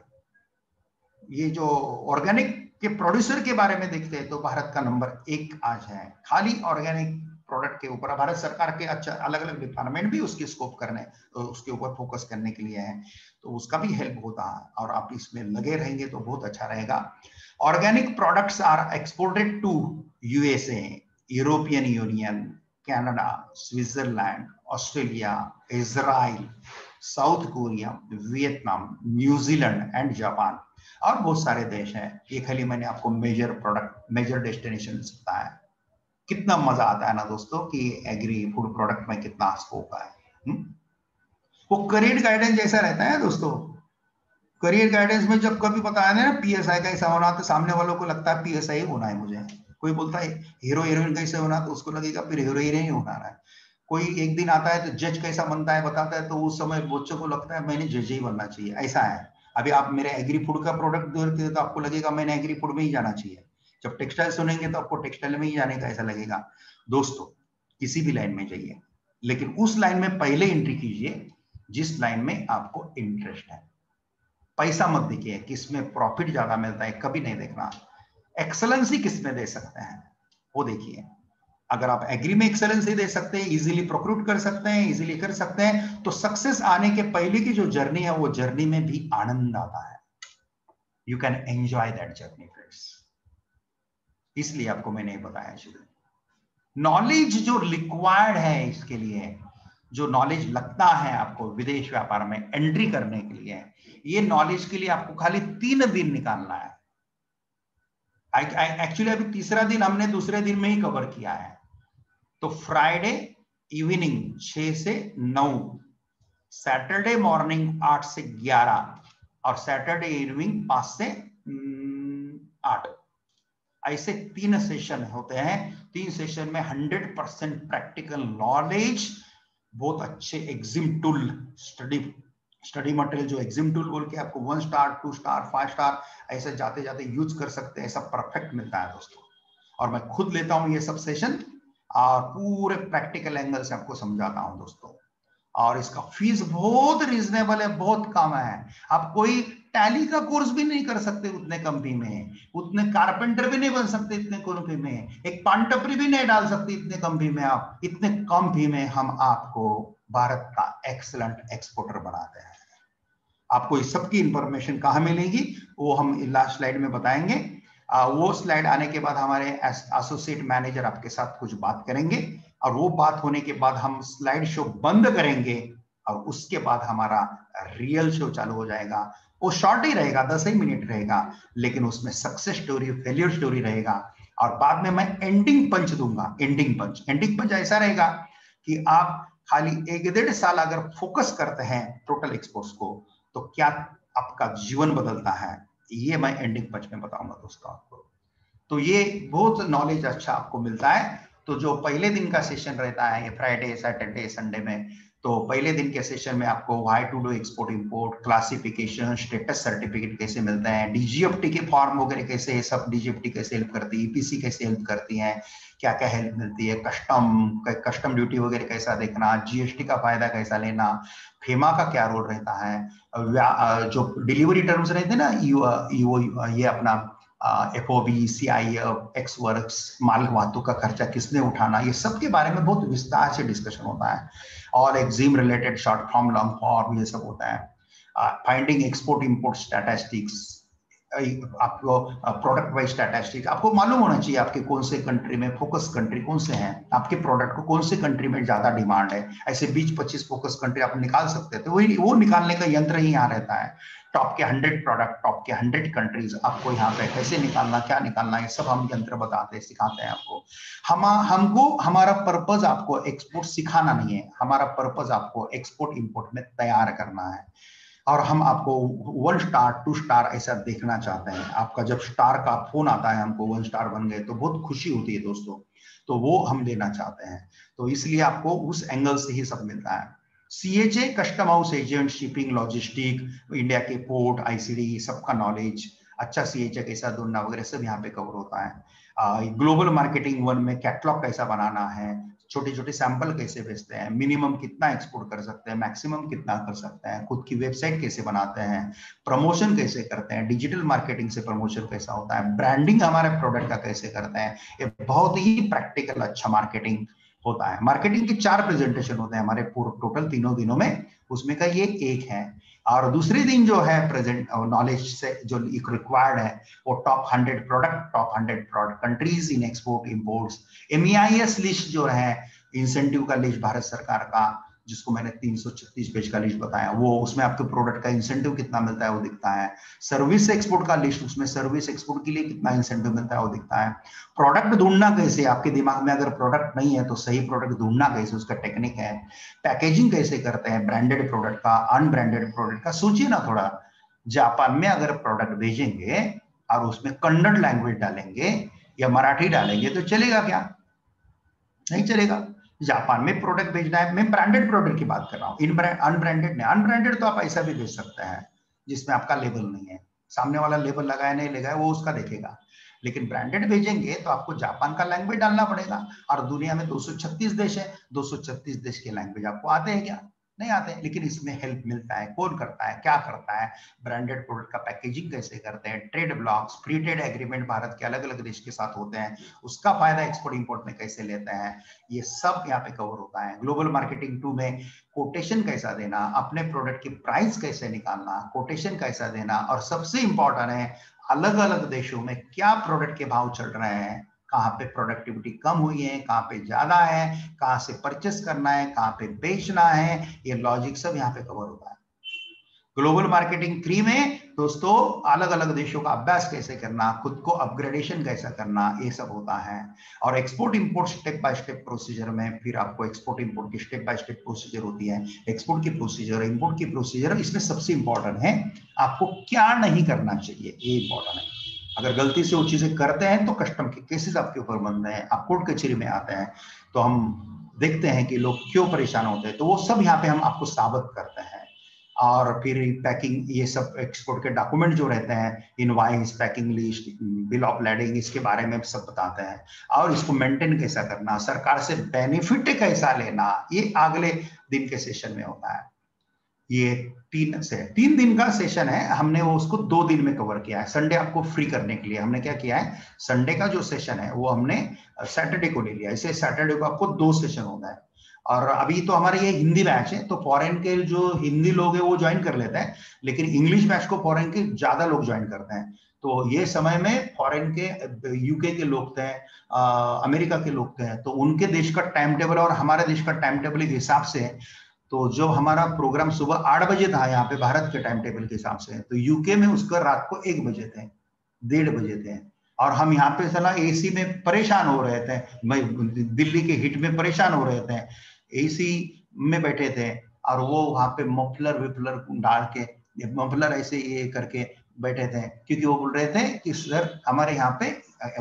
ये जो ऑर्गेनिक के प्रोड्यूसर के बारे में देखते हैं तो भारत का नंबर एक आज है। खाली ऑर्गेनिक प्रोडक्ट के ऊपर भारत सरकार के अच्छा अलग अलग डिपार्टमेंट भी उसके स्कोप करने, उसके ऊपर फोकस करने के लिए है, तो उसका भी हेल्प होता है और आप इसमें लगे रहेंगे तो बहुत अच्छा रहेगा। Organic products are exported to USA, European union, Canada, Switzerland, Australia, Israel, south Korea, Vietnam, New Zealand and Japan और बहुत सारे देश हैं। ये खाली मैंने आपको मेजर प्रोडक्ट, मेजर डेस्टिनेशन बताया है। कितना मजा आता है ना दोस्तों कि एग्री फूड प्रोडक्ट में कितना स्कोप है। हुँ? वो करियर गाइडेंस जैसा रहता है दोस्तों। करियर गाइडेंस में जब कभी बताया ना पीएसआई कैसा होना, तो सामने वालों को लगता है पीएसआई होना है मुझे। कोई बोलता है हीरो हीरोइन कैसे होना, तो उसको लगेगा फिर हीरो हीरोइन होना है। कोई एक दिन आता है तो जज कैसा बनता है बताता है, तो उस समय बच्चों को लगता है मैंने जज ही बनना चाहिए। ऐसा है। अभी आप मेरे एग्री फूड का प्रोडक्ट देखते हो तो आपको लगेगा मैंने एग्री फूड में ही जाना चाहिए। जब टेक्सटाइल सुनेंगे तो आपको टेक्सटाइल में ही जाने का ऐसा लगेगा। दोस्तों किसी भी लाइन में जाइए, लेकिन उस लाइन में पहले एंट्री कीजिए जिस लाइन में आपको इंटरेस्ट है। पैसा मत देखिए किसमें प्रॉफिट ज्यादा मिलता है, कभी नहीं देखना। एक्सेलेंसी किसमें दे सकते हैं वो देखिए। अगर आप एग्री में एक्सेलेंसी दे सकते हैं, इजीली प्रोक्रूट कर सकते हैं, इजीली कर सकते हैं, तो सक्सेस आने के पहले की जो जर्नी है वो जर्नी में भी आनंद आता है। You can enjoy that journey friends. इसलिए आपको मैंने बताया चीजें। नॉलेज जो रिक्वायर्ड है इसके लिए, जो नॉलेज लगता है आपको विदेश व्यापार में एंट्री करने के लिए, ये नॉलेज के लिए आपको खाली तीन दिन निकालना है। एक्चुअली अभी तीसरा दिन हमने दूसरे दिन में ही कवर किया है। तो फ्राइडे इवनिंग छह से नौ, सैटरडे मॉर्निंग आठ से ग्यारह और सैटरडे इवनिंग पांच से आठ, ऐसे तीन सेशन होते हैं। तीन सेशन में हंड्रेड परसेंट प्रैक्टिकल नॉलेज, बहुत अच्छे EXIM tool, study study material जो एग्जिम टूल बोल के आपको one star, two star, five star ऐसे जाते जाते यूज कर सकते हैं, सब परफेक्ट मिलता है दोस्तों। और मैं खुद लेता हूं ये सब सेशन और पूरे प्रैक्टिकल एंगल से आपको समझाता हूं दोस्तों। और इसका फीस बहुत रीजनेबल है, बहुत कम है। आप कोई टैली का कोर्स भी नहीं कर सकते उतने कम फी में, उतने कारपेंटर भी नहीं बन सकते इतने कम फी में, एक पान टपरी भी नहीं डाल सकते इतने कम फी में। आप इतने कम फी में हम आपको भारत का एक्सीलेंट एक्सपोर्टर बनाते हैं। आपको इस सब की इंफॉर्मेशन कहां मिलेगी वो हम लास्ट स्लाइड में बताएंगे। आ, वो स्लाइड आने के बाद हमारे एसोसिएट मैनेजर आपके साथ कुछ बात करेंगे और वो बात होने के बाद हम स्लाइड शो बंद करेंगे और उसके बाद हमारा रियल शो चालू हो जाएगा। वो शॉर्ट ही रहेगा, दस ही मिनट रहेगा, लेकिन उसमें सक्सेस स्टोरी, फेलियर स्टोरी रहेगा। और बाद में मैं एंडिंग पंच दूंगा। एंडिंग पंच एंडिंग पंच ऐसा रहेगा कि आप खाली एक डेढ़ साल अगर फोकस करते हैं टोटल एक्सपोर्ट्स को तो क्या आपका जीवन बदलता है, ये मैं एंडिंग पंच में बताऊंगा दोस्तों आपको। तो ये बहुत नॉलेज अच्छा आपको मिलता है। तो जो पहले दिन का सेशन रहता है ये फ्राइडे, सैटरडे, संडे में, तो पहले दिन के सेशन में आपको why to do export import, classification, status certificate कैसे मिलते हैं, डीजीएफटी के फॉर्म वगैरह कैसे, सब डीजीएफटी कैसे हेल्प करती है, ईपीसी कैसे हेल्प करती है, क्या क्या हेल्प मिलती है, कस्टम कस्टम ड्यूटी वगैरह कैसा देखना, जीएसटी का फायदा कैसा लेना, फेमा का क्या रोल रहता है, जो डिलीवरी टर्म्स रहते हैं ना, यू, ये अपना एफओबी, सीआईएफ, एक्स वर्क्स, माल वाहतूक का खर्चा किसने उठाना, ये सब के बारे में बहुत विस्तार से डिस्कशन होता है। और EXIM related short form, long form, ये सब होता है। फाइंडिंग एक्सपोर्ट इंपोर्ट स्टैटिस्टिक्स, आपको प्रोडक्ट वाइज स्टैटिस्टिक्स आपको मालूम होना चाहिए आपके कौन से कंट्री में फोकस कंट्री कौन से हैं, आपके प्रोडक्ट को कौन से कंट्री में ज्यादा डिमांड है। ऐसे बीस पच्चीस फोकस कंट्री आप निकाल सकते हैं। तो वही वो निकालने का यंत्र ही यहाँ रहता है। टॉप के हंड्रेड प्रोडक्ट, टॉप के हंड्रेड कंट्रीज आपको यहाँ पे कैसे निकालना, क्या निकालना, ये सब हम यंत्र बताते हैं, सिखाते हैं आपको। हम हमको हमारा पर्पज आपको एक्सपोर्ट सिखाना नहीं है, हमारा पर्पज आपको एक्सपोर्ट इंपोर्ट में तैयार करना है। और हम आपको वन स्टार, टू स्टार ऐसा देखना चाहते हैं। आपका जब स्टार का फोन आता है हमको वन स्टार बन गए तो बहुत खुशी होती है दोस्तों, तो वो हम देना चाहते हैं। तो इसलिए आपको उस एंगल से ही सब मिलता है। CHA, custom house agent, shipping, logistic, India के पोर्ट, आईसीडी, सबका नॉलेज, अच्छा सीएचए कैसा ढूंढना वगैरह सब यहाँ पे कवर होता है। ग्लोबल मार्केटिंग वन में कैटलॉग कैसा बनाना है, छोटे छोटे सैंपल कैसे बेचते हैं, मिनिमम कितना एक्सपोर्ट कर सकते हैं, मैक्सिमम कितना कर सकते हैं, खुद की वेबसाइट कैसे बनाते हैं, प्रमोशन कैसे करते हैं, डिजिटल मार्केटिंग से प्रमोशन कैसा होता है, ब्रांडिंग हमारे प्रोडक्ट का कैसे करते हैं। ये बहुत ही प्रैक्टिकल अच्छा मार्केटिंग होता है। मार्केटिंग के चार प्रेजेंटेशन होते हैं हमारे टोटल तीनों दिनों में, उसमें का ये एक है। और दूसरे दिन जो है प्रेजेंट नॉलेज से जो रिक्वायर्ड है वो top hundred product, top hundred product countries in export imports, MEIS list जो है इंसेंटिव का लिस्ट भारत सरकार का, जिसको मैंने तीन सौ छत्तीस पेज का लिस्ट बताया, वो उसमें आपके प्रोडक्ट का इंसेंटिव कितना मिलता है वो दिखता है। सर्विस एक्सपोर्ट का लिस्ट, उसमें सर्विस एक्सपोर्ट के लिए कितना इंसेंटिव मिलता है वो दिखता है। प्रोडक्ट ढूंढना कैसे, आपके दिमाग में अगर प्रोडक्ट नहीं है तो सही प्रोडक्ट ढूंढना कैसे, उसका टेक्निक है। पैकेजिंग कैसे करते हैं ब्रांडेड प्रोडक्ट का, अनब्रांडेड प्रोडक्ट का। सोचिए ना थोड़ा, जापान में अगर प्रोडक्ट भेजेंगे और उसमें कन्नड़ लैंग्वेज डालेंगे या मराठी डालेंगे तो चलेगा क्या? नहीं चलेगा। जापान में प्रोडक्ट भेजना है, मैं ब्रांडेड प्रोडक्ट की बात कर रहा हूँ, इन अनब्रांडेड नहीं। अनब्रांडेड तो आप ऐसा भी भेज सकते हैं जिसमें आपका लेबल नहीं है, सामने वाला लेबल लगाया नहीं लगाया वो उसका देखेगा। लेकिन ब्रांडेड भेजेंगे तो आपको जापान का लैंग्वेज डालना पड़ेगा, और दुनिया में दो सौ छत्तीस देश है, दो सौ छत्तीस देश के लैंग्वेज आपको आते हैं क्या? नहीं आते हैं। लेकिन इसमें हेल्प मिलता है, कौन करता है, क्या करता है, ब्रांडेड प्रोडक्ट का पैकेजिंग कैसे करते हैं, trade blocks, free trade agreement Bharat के अलग अलग देश के साथ होते हैं, उसका फायदा एक्सपोर्ट इंपोर्ट में कैसे लेते हैं, ये सब यहाँ पे कवर होता है। ग्लोबल मार्केटिंग टू में कोटेशन कैसा देना, अपने प्रोडक्ट की प्राइस कैसे निकालना, कोटेशन कैसा देना, और सबसे इंपॉर्टेंट है अलग अलग देशों में क्या प्रोडक्ट के भाव चल रहे हैं, कहाँ पे प्रोडक्टिविटी कम हुई है, कहाँ पे ज्यादा है, कहाँ से परचेस करना है, कहाँ पे बेचना है, ये लॉजिक सब यहाँ पे कवर होता है। ग्लोबल मार्केटिंग थ्री में दोस्तों अलग अलग देशों का अभ्यास कैसे करना, खुद को अपग्रेडेशन कैसा करना, ये सब होता है। और export import step by step procedure में फिर आपको एक्सपोर्ट इंपोर्ट की स्टेप बाय स्टेप प्रोसीजर होती है, एक्सपोर्ट की प्रोसीजर, इंपोर्ट की प्रोसीजर। इसमें सबसे इंपॉर्टेंट है आपको क्या नहीं करना चाहिए, ये इंपॉर्टेंट है। अगर गलती से वो चीजें करते हैं तो कस्टम के केसेस आपके ऊपर बनते हैं, आप कोर्ट कचहरी में आते हैं, तो हम देखते हैं कि लोग क्यों परेशान होते हैं, तो वो सब यहाँ पे हम आपको साबित करते हैं। और फिर पैकिंग, ये सब एक्सपोर्ट के डॉक्यूमेंट जो रहते हैं, invoice, packing list, bill of lading, इसके बारे में सब बताते हैं। और इसको मेंटेन कैसा करना, सरकार से बेनिफिट कैसा लेना, ये अगले दिन के सेशन में होता है। ये तीन से तीन दिन का सेशन है, हमने वो उसको दो दिन में कवर किया है। संडे आपको फ्री करने के लिए हमने क्या किया है, संडे का जो सेशन है वो हमने सैटरडे को ले लिया, इसे सैटरडे को आपको दो सेशन होता है। और अभी तो हमारे ये हिंदी बैच है, तो फॉरेन के जो हिंदी लोग हैं वो ज्वाइन कर लेते हैं, लेकिन इंग्लिश बैच को फॉरेन के ज्यादा लोग ज्वाइन करते हैं। तो ये समय में फॉरेन के, यूके के लोग थे, अमेरिका के लोग थे, तो उनके देश का टाइम टेबल और हमारे देश का टाइम टेबल के हिसाब से, तो जो हमारा प्रोग्राम सुबह आठ बजे था यहाँ पे भारत के टाइम टेबल के हिसाब से, तो यूके में उसका रात को एक बजे थे, डेढ़ बजे थे। और हम यहाँ पे सला एसी में परेशान हो रहे थे, मैं दिल्ली के हिट में परेशान हो रहे थे, एसी में बैठे थे, और वो वहां पे मफलर विफलर डाल के, मफलर ऐसे ये करके बैठे थे, क्योंकि वो बोल रहे थे कि सर हमारे यहाँ पे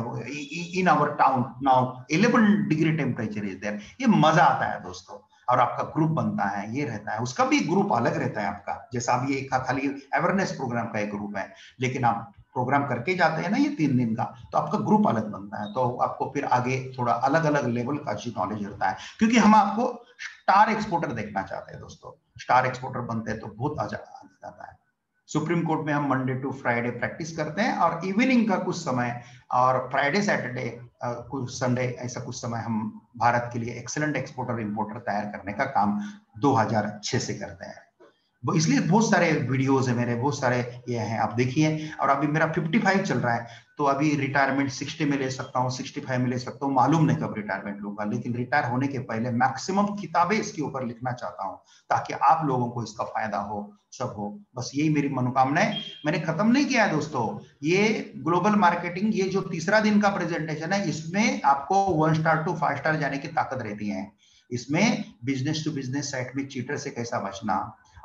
in our town now eleven degree temperature is there. ये मजा आता है दोस्तों, और आपका ग्रुप बनता है, ये रहता है, उसका भी ग्रुप अलग रहता है आपका, जैसा अब ये खाली अवेयरनेस प्रोग्राम का एक ग्रुप है, लेकिन आप प्रोग्राम करके जाते हैं ना ये तीन दिन का, तो आपका ग्रुप अलग बनता है, तो आपको फिर आगे थोड़ा अलग अलग लेवल का अच्छी नॉलेज रहता है। क्योंकि हम आपको स्टार एक्सपोर्टर देखना चाहते हैं दोस्तों, स्टार एक्सपोर्टर बनते हैं तो बहुत आ जाता है। सुप्रीम कोर्ट में हम मंडे टू फ्राइडे प्रैक्टिस करते हैं, और इवनिंग का कुछ समय, और फ्राइडे सैटरडे कुछ संडे, ऐसा कुछ समय हम भारत के लिए एक्सेलेंट एक्सपोर्टर इंपोर्टर तैयार करने का काम दो हज़ार छह से करते हैं। इसलिए बहुत सारे वीडियोस है मेरे, बहुत सारे ये हैं, आप देखिए। और अभी मेरा पचपन चल रहा है, तो अभी रिटायरमेंट साठ में ले सकता हूँ, पैंसठ में ले सकता हूँ, मालूम नहीं कब रिटायरमेंट लूंगा, लेकिन रिटायर होने के पहले मैक्सिमम किताबें इसके ऊपर लिखना चाहता हूँ, ताकि आप लोगों को इसका फायदा हो, सब हो। बस यही मेरी मनोकामना है। मैंने खत्म नहीं किया है दोस्तों, ये ग्लोबल मार्केटिंग, ये जो तीसरा दिन का प्रेजेंटेशन है, इसमें आपको one star to five star जाने की ताकत रहती है। इसमें बिजनेस टू बिजनेस साइट में चीटर से कैसा बचना,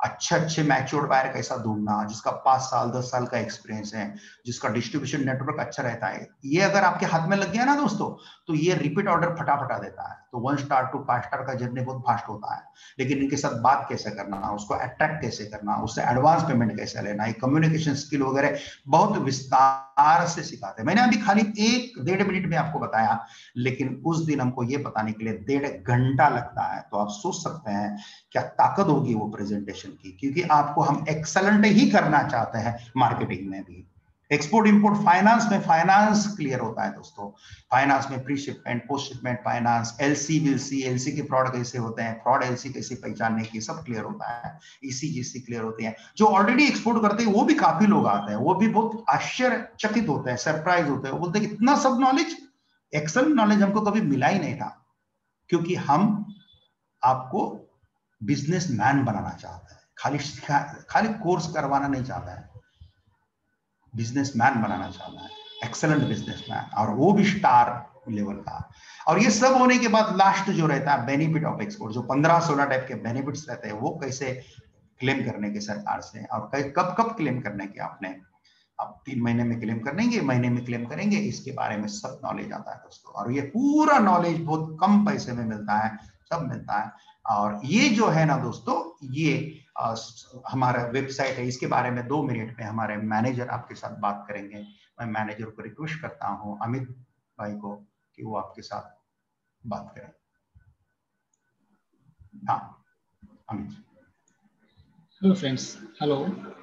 अच्छे अच्छे मैच्योर्ड बायर कैसा ढूंढना, जिसका पांच साल दस साल का एक्सपीरियंस है, जिसका डिस्ट्रीब्यूशन नेटवर्क अच्छा रहता है, ये अगर आपके हाथ में लग गया ना दोस्तों, तो ये रिपीट ऑर्डर फटाफटा देता है। तो one star to five star का जर्नी बहुत फास्ट होता है। लेकिन इनके साथ बात कैसे करना, उसको अट्रैक्ट कैसे करना, उससे एडवांस पेमेंट कैसे लेना, ये कम्युनिकेशन स्किल वगैरह बहुत विस्तार से सिखाते हैं। मैंने अभी खाली एक डेढ़ मिनट में आपको बताया, लेकिन उस दिन हमको ये बताने के लिए डेढ़ घंटा लगता है। तो आप सोच सकते हैं क्या ताकत होगी वो प्रेजेंटेशन की, क्योंकि आपको हम एक्सेलेंट ही करना चाहते हैं मार्केटिंग में भी। एक्सपोर्ट इंपोर्ट फाइनेंस में फाइनेंस क्लियर होता है दोस्तों। फाइनेंस में pre shipment, post shipment finance, LC बिलसी, एलसी के फ्रॉड कैसे होते हैं, फ्रॉड एलसी कैसे पहचानने की, सब क्लियर होता है। ईसीजीसी क्लियर होते हैं। जो ऑलरेडी एक्सपोर्ट करते हैं वो भी काफी लोग आते हैं, वो भी बहुत आश्चर्यचकित होते हैं, सरप्राइज होते हैं, वो बोलते हैं इतना सब नॉलेज, एक्सेलेंट नॉलेज हमको कभी मिला ही नहीं था। क्योंकि हम आपको बिजनेसमैन बनाना चाहता है, खाली खाली कोर्स करवाना नहीं चाहता है, बिजनेसमैन बनाना चाहता है, एक्सेलेंट बिजनेसमैन, और वो भी स्टार लेवल का। और ये सब होने के बाद लास्ट जो रहता है बेनिफिट ऑफ एक्सपोर्ट, जो पंद्रह सोलह टाइप के बेनिफिट्स रहते हैं, वो कैसे क्लेम करने के सरकार से, और कब कब क्लेम करने के, आपने आप तीन महीने में क्लेम करेंगे, महीने में क्लेम करेंगे, इसके बारे में सब नॉलेज आता है दोस्तों। और ये पूरा नॉलेज बहुत कम पैसे में मिलता है, सब मिलता है। और ये जो है ना दोस्तों, ये आ, हमारा वेबसाइट है, इसके बारे में दो मिनट में हमारे मैनेजर आपके साथ बात करेंगे। मैं मैनेजर को रिक्वेस्ट करता हूं, अमित भाई को, कि वो आपके साथ बात करें। हाँ अमित। Hello friends. हेलो,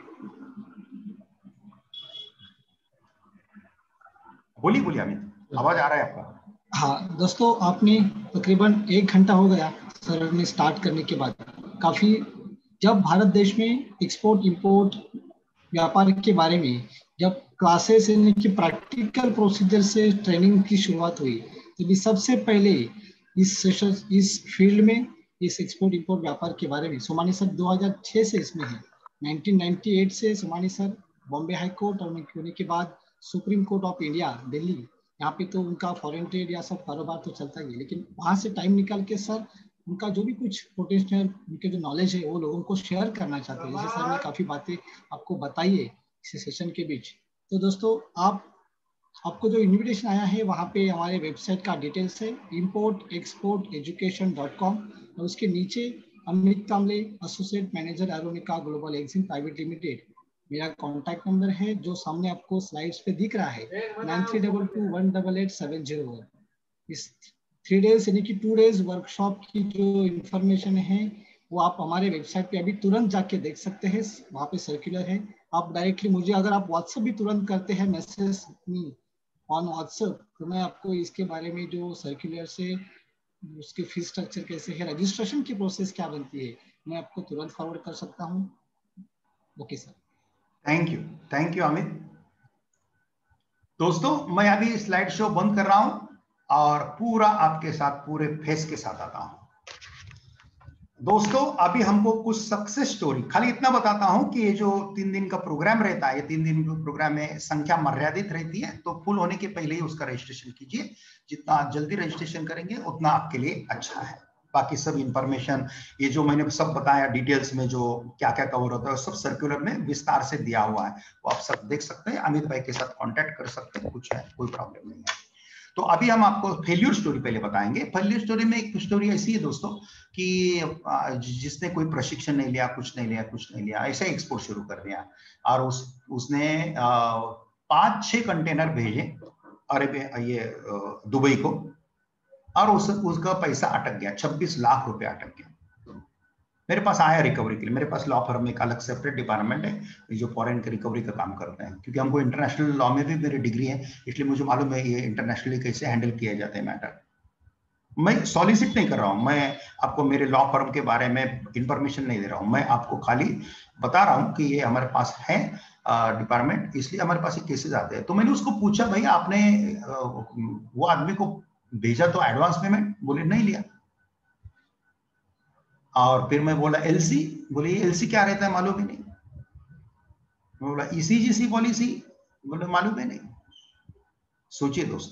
बोलिए बोलिए अमित, आवाज आ रहा है आपका? हाँ दोस्तों, आपने तकरीबन एक घंटा हो गया सर ने स्टार्ट करने के बाद। काफ़ी, जब भारत देश में एक्सपोर्ट इंपोर्ट व्यापार के बारे में जब क्लासेस यानी कि प्रैक्टिकल प्रोसीजर से ट्रेनिंग की शुरुआत हुई, तभी सबसे पहले इस सेशन इस फील्ड में, इस एक्सपोर्ट इंपोर्ट व्यापार के बारे में सोमानी सर दो हज़ार छह से इसमें है। नाइनटीन नाइंटी एट से Somani sir Bombay High Court और होने के बाद Supreme Court of India Delhi, यहाँ पे तो उनका फॉरेन ट्रेड या सब कारोबार तो चलता ही है, लेकिन वहाँ से टाइम निकाल के सर उनका जो भी कुछ पोटेंशियल, उनके जो नॉलेज है वो लोगों को शेयर करना चाहते हैं। जैसे सर ने काफ़ी बातें आपको बताई है इस सेशन के बीच। तो दोस्तों, आप आपको जो इन्विटेशन आया है वहाँ पे हमारे वेबसाइट का डिटेल्स है import export education dot com, और उसके नीचे Amit Kamle, associate manager Aeronica global exim private limited, मेरा कॉन्टैक्ट नंबर है जो सामने आपको स्लाइड्स पे दिख रहा है, nine three double two one double eight seven zero one. इस थ्री डेज यानी कि टू डेज वर्कशॉप की जो इंफॉर्मेशन है वो आप हमारे वेबसाइट पे अभी तुरंत जाके देख सकते हैं, वहाँ पे सर्कुलर है। आप डायरेक्टली मुझे अगर आप व्हाट्सएप भी तुरंत करते हैं मैसेज ऑन व्हाट्सएप, तो मैं आपको इसके बारे में जो सर्कुलर से उसके फीस स्ट्रक्चर कैसे है, रजिस्ट्रेशन की प्रोसेस क्या बनती है, मैं आपको तुरंत फॉरवर्ड कर सकता हूँ। Okay sir, thank you, thank you Amit. दोस्तों, मैं अभी स्लाइड शो बंद कर रहा हूं और पूरा आपके साथ पूरे फेस के साथ आता हूं। दोस्तों, अभी हमको कुछ सक्सेस स्टोरी, खाली इतना बताता हूं कि ये जो तीन दिन का प्रोग्राम रहता है, ये तीन दिन के प्रोग्राम में संख्या मर्यादित रहती है, तो फुल होने के पहले ही उसका रजिस्ट्रेशन कीजिए। जितना जल्दी रजिस्ट्रेशन करेंगे उतना आपके लिए अच्छा है। बाकी सब इंफॉर्मेशन, ये जो मैंने सब बताया डिटेल्स में, जो क्या क्या कवर होता है, सब सर्कुलर में विस्तार से दिया हुआ है, वो आप सब देख सकते हैं। अमित भाई के साथ कॉन्टेक्ट कर सकते हैं, कुछ है कोई प्रॉब्लम नहीं है। तो अभी हम आपको फेल्यूर स्टोरी पहले बताएंगे। फेल्यूर स्टोरी में एक स्टोरी ऐसी है दोस्तों कि जिसने कोई प्रशिक्षण नहीं लिया, कुछ नहीं लिया, कुछ नहीं लिया, ऐसे एक्सपोर्ट शुरू कर दिया, और उस उसने पांच छह कंटेनर भेजे अरे ये दुबई को, और उस उसका पैसा अटक गया, छब्बीस लाख रुपए अटक गया। मेरे पास आया रिकवरी के लिए। मेरे पास लॉ फर्म में एक अलग सेपरेट डिपार्टमेंट है जो फॉरेन के रिकवरी का काम करते हैं, क्योंकि हमको इंटरनेशनल लॉ में भी मेरी डिग्री है, इसलिए मुझे मालूम है ये इंटरनेशनली कैसे हैंडल किया जाते हैं मैटर। मैं सॉलिसिट नहीं कर रहा हूं, मैं आपको मेरे लॉ फर्म के बारे में इंफॉर्मेशन नहीं दे रहा हूं, मैं आपको खाली बता रहा हूं कि ये हमारे पास है डिपार्टमेंट, इसलिए हमारे पास ये केसेस आते हैं। तो मैंने उसको पूछा, भाई आपने वो आदमी को भेजा तो एडवांस पेमेंट? बोले नहीं लिया। और फिर मैं बोला एलसी, बोले ये एलसी क्या रहता है मालूम ही नहीं। मैं बोला ईसीजीसी पॉलिसी, बोले मालूम ही नहीं। सोचिए दोस्तों,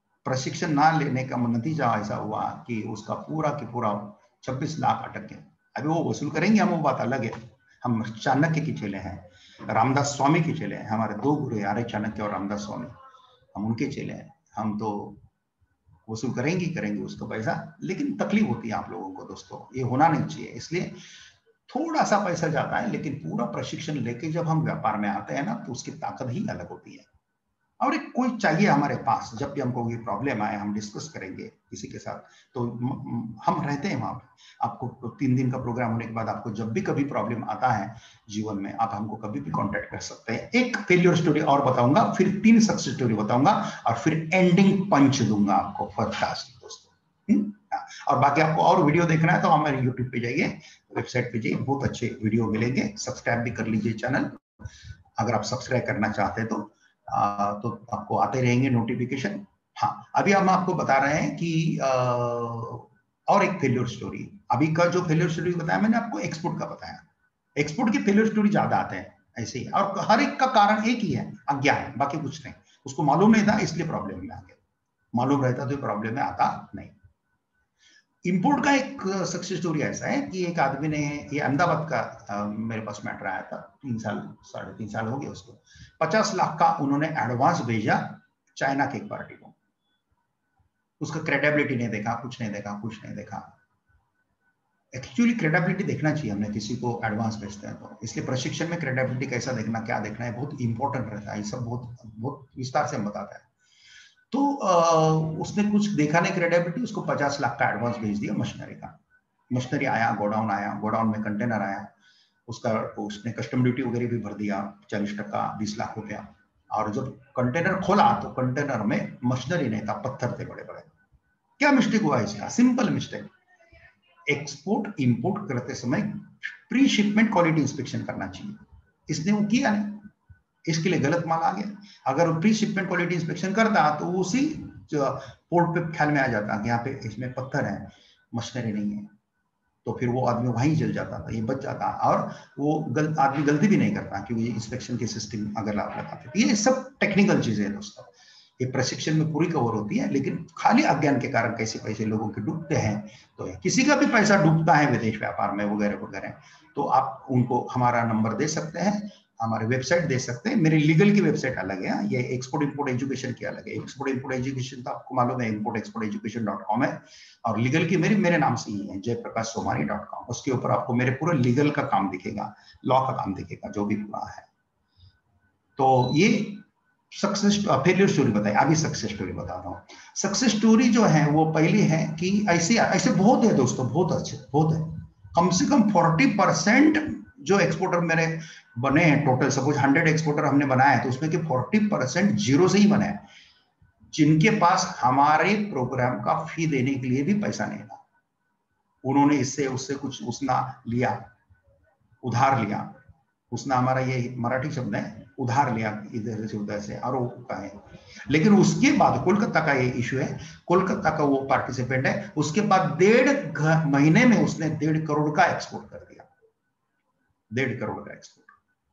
प्रशिक्षण ना लेने का नतीजा ऐसा हुआ कि उसका पूरा के पूरा छब्बीस लाख अटक गया। अभी वो वसूल करेंगे हम, वो बात अलग है। हम चाणक्य के चेले हैं, रामदास स्वामी के चेले हैं, हमारे दो गुरु हैं, आर्य चाणक्य और रामदास स्वामी, हम उनके चेले हैं। हम तो वसूल करेंगे करेंगे उसका पैसा, लेकिन तकलीफ होती है आप लोगों को दोस्तों, ये होना नहीं चाहिए। इसलिए थोड़ा सा पैसा जाता है, लेकिन पूरा प्रशिक्षण लेके जब हम व्यापार में आते हैं ना, तो उसकी ताकत ही अलग होती है। और एक कोई चाहिए हमारे पास, जब भी हमको ये प्रॉब्लम आए हम डिस्कस करेंगे किसी के साथ, तो हम रहते हैं वहां पे। आपको तीन दिन का प्रोग्राम होने के बाद आपको जब भी कभी प्रॉब्लम आता है जीवन में, आप हमको कभी भी कांटेक्ट कर सकते हैं। एक फेलियर स्टोरी और बताऊंगा, फिर तीन सक्सेस स्टोरी बताऊंगा, और फिर एंडिंग पंच दूंगा आपको फर्स्ट दोस्तों। और बाकी आपको और वीडियो देखना है तो हमारे यूट्यूब पे जाइए, वेबसाइट पे जाइए, बहुत अच्छे वीडियो मिलेंगे। सब्सक्राइब भी कर लीजिए चैनल, अगर आप सब्सक्राइब करना चाहते हैं तो आ, तो आपको आते रहेंगे नोटिफिकेशन। हाँ, अभी हम आपको बता रहे हैं कि आ, और एक फेलियर स्टोरी। अभी का जो फेलियर स्टोरी बताया मैंने आपको, एक्सपोर्ट का बताया। एक्सपोर्ट की फेलियर स्टोरी ज्यादा आते हैं ऐसे ही, और हर एक का कारण एक ही है, अज्ञान, बाकी कुछ नहीं। उसको मालूम नहीं था इसलिए प्रॉब्लम में आ गया, मालूम रहता तो प्रॉब्लम में आता नहीं। इंपोर्ट का एक सक्सेस स्टोरी ऐसा है कि एक आदमी ने, ये अहमदाबाद का आ, मेरे पास मैटर आया था, तीन साल साढ़े तीन साल हो गए उसको। पचास लाख का उन्होंने एडवांस भेजा चाइना की एक पार्टी को। उसका क्रेडिबिलिटी नहीं देखा, कुछ नहीं देखा, कुछ नहीं देखा। एक्चुअली क्रेडिबिलिटी देखना चाहिए हमने, किसी को एडवांस भेजते हैं तो। इसलिए प्रशिक्षण में क्रेडिबिलिटी कैसा देखना, क्या देखना है, बहुत इंपॉर्टेंट रहता है। ये सब बहुत बहुत विस्तार से हम बताते हैं। तो आ, उसने कुछ देखा नहीं क्रेडिबिलिटी, उसको पचास लाख का एडवांस भेज दिया मशीनरी का। मशीनरी आया, गोडाउन आया, गोडाउन में कंटेनर आया, उसका उसने कस्टम ड्यूटी वगैरह भी भर दिया, चालीस टक्का बीस लाख रुपया। और जब कंटेनर खोला तो कंटेनर में मशीनरी नहीं था, पत्थर थे बड़े बड़े। क्या मिस्टेक हुआ इसका? Simple mistake. एक्सपोर्ट इंपोर्ट करते समय प्री शिपमेंट क्वालिटी इंस्पेक्शन करना चाहिए, इसने वो किया नहीं, इसके लिए गलत माल आ गया। अगर प्री शिपमेंट क्वालिटी इंस्पेक्शन करता तो उसी पोर्ट पे ख्याल में आ जाता कि यहाँ पे इसमें पत्थर है, मशीनरी नहीं है, तो फिर वो आदमी वहीं जल जाता था, ये बच जाता। और वो गल, आदमी गलती भी नहीं करता, क्योंकि इंस्पेक्शन के सिस्टम अगर आप लगाते। ये सब टेक्निकल चीजें हैं दोस्तों, ये प्रशिक्षण में पूरी कवर होती है। लेकिन खाली अज्ञान के कारण कैसे पैसे लोगों के डूबते हैं, तो किसी का भी पैसा डूबता है विदेश व्यापार में वगैरह वगैरह, तो आप उनको हमारा नंबर दे सकते हैं, हमारे वेबसाइट दे सकते हैं। मेरी लीगल की वेबसाइट अलग है, ये एक्सपोर्ट इंपोर्ट एजुकेशन की अलग है। एक्सपोर्ट इंपोर्ट एजुकेशन तो आपको मालूम है, import export education dot com है, और लीगल की मेरी मेरे नाम से ही है, जयप्रकाश सोमानी डॉट कॉम। उसके ऊपर आपको मेरे पूरा लीगल का काम दिखेगा, लॉ का काम दिखेगा, जो भी पूरा है। तो ये सक्सेस फेलियर स्टोरी बताई, अभी सक्सेस स्टोरी बता रहा हूँ। सक्सेस स्टोरी जो है वो पहली है कि ऐसे ऐसे बहुत है दोस्तों, बहुत अच्छे, बहुत है। कम से कम फोर्टी परसेंट जो एक्सपोर्टर मेरे बने हैं टोटल, सपोज हंड्रेड एक्सपोर्टर हमने बनाया है, तो उसमें के फोर्टी परसेंट जीरो से ही बने हैं, जिनके पास हमारे प्रोग्राम का फी देने के लिए भी पैसा नहीं था। उन्होंने इससे उससे कुछ उसना लिया, उधार लिया। उसने हमारा ये मराठी शब्द है, उधार लिया इधर से उधर से, और वो कहे। लेकिन उसके बाद कोलकाता का ये इशू है, कोलकाता का वो पार्टिसिपेंट है, उसके बाद डेढ़ महीने में उसने डेढ़ करोड़ का एक्सपोर्ट कर दिया, डेढ़ करोड़ का एक्सपोर्ट।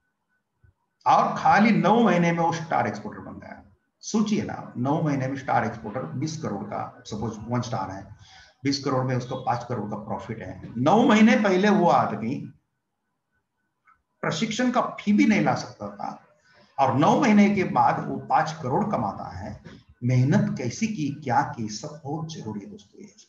और खाली नौ महीने में वो स्टार एक्सपोर्टर बन गया। सोचिए ना, नौ महीने में स्टार एक्सपोर्टर, बीस करोड़ का, सपोज वन स्टार है, बीस करोड़ में उसको पांच करोड़ का प्रॉफिट है। नौ महीने पहले वो आदमी प्रशिक्षण का फी भी नहीं ला सकता था, और नौ महीने के बाद वो पांच करोड़ कमाता है। मेहनत कैसी की, क्या की, सब बहुत जरूरी है दोस्तों। ये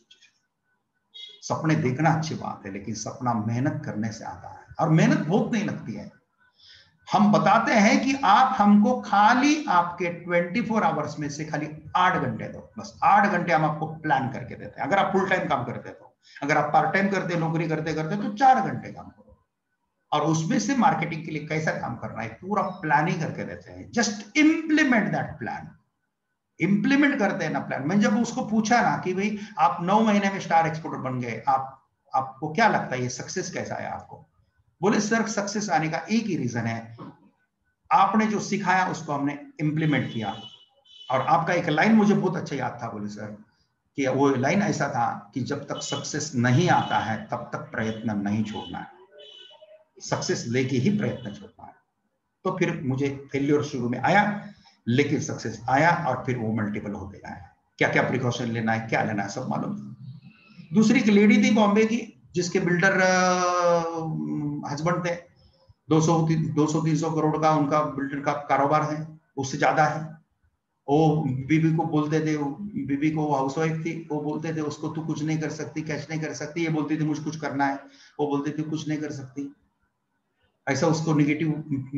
सपने देखना अच्छी बात है, लेकिन सपना मेहनत करने से आता है, और मेहनत बहुत नहीं लगती है। हम बताते हैं कि आप हमको खाली आपके चौबीस आवर्स में से खाली आठ घंटे दो, बस आठ घंटे हम आपको प्लान करके देते हैं। अगर आप फुल टाइम काम करते तो, अगर आप पार्ट टाइम करते, नौकरी करते करते तो चार घंटे काम करो, और उसमें से मार्केटिंग के लिए कैसा काम करना है पूरा प्लानिंग करके देते हैं। Just implement that plan, implement करते हैं ना प्लान। मैंने जब उसको पूछा ना कि भाई आप नौ महीने में स्टार एक्सपोर्टर बन गए, आप आपको क्या लगता है ये सक्सेस कैसा है आपको? बोले सर, सक्सेस आने का एक ही रीजन है, आपने जो सिखाया उसको हमने इंप्लीमेंट किया। और आपका एक लाइन मुझे बहुत अच्छा याद था, बोले सर कि वो लाइन ऐसा था कि जब तक सक्सेस नहीं आता है तब तक प्रयत्न नहीं छोड़ना है, सक्सेस लेके ही प्रयत्न छोड़ना है। तो फिर मुझे फेल्योर शुरू में आया, लेकिन सक्सेस आया, और फिर वो मल्टीपल होते गया। क्या क्या प्रिकॉशन लेना है, क्या लेना है, सब मालूम। दूसरी एक लेडी थी बॉम्बे की, जिसके बिल्डर हस्बैंड थे, दो सौ दो सौ तीन सौ करोड़ का उनका बिल्डर का कारोबार है, उससे ज्यादा है। वो बीबी को बोलते थे, बीबी को हाउस वाइफ थी, वो बोलते थे उसको तू कुछ नहीं कर सकती, कैच नहीं कर सकती, ये बोलती थी मुझे कुछ करना है, वो बोलती थी कुछ नहीं कर सकती। ऐसा उसको निगेटिव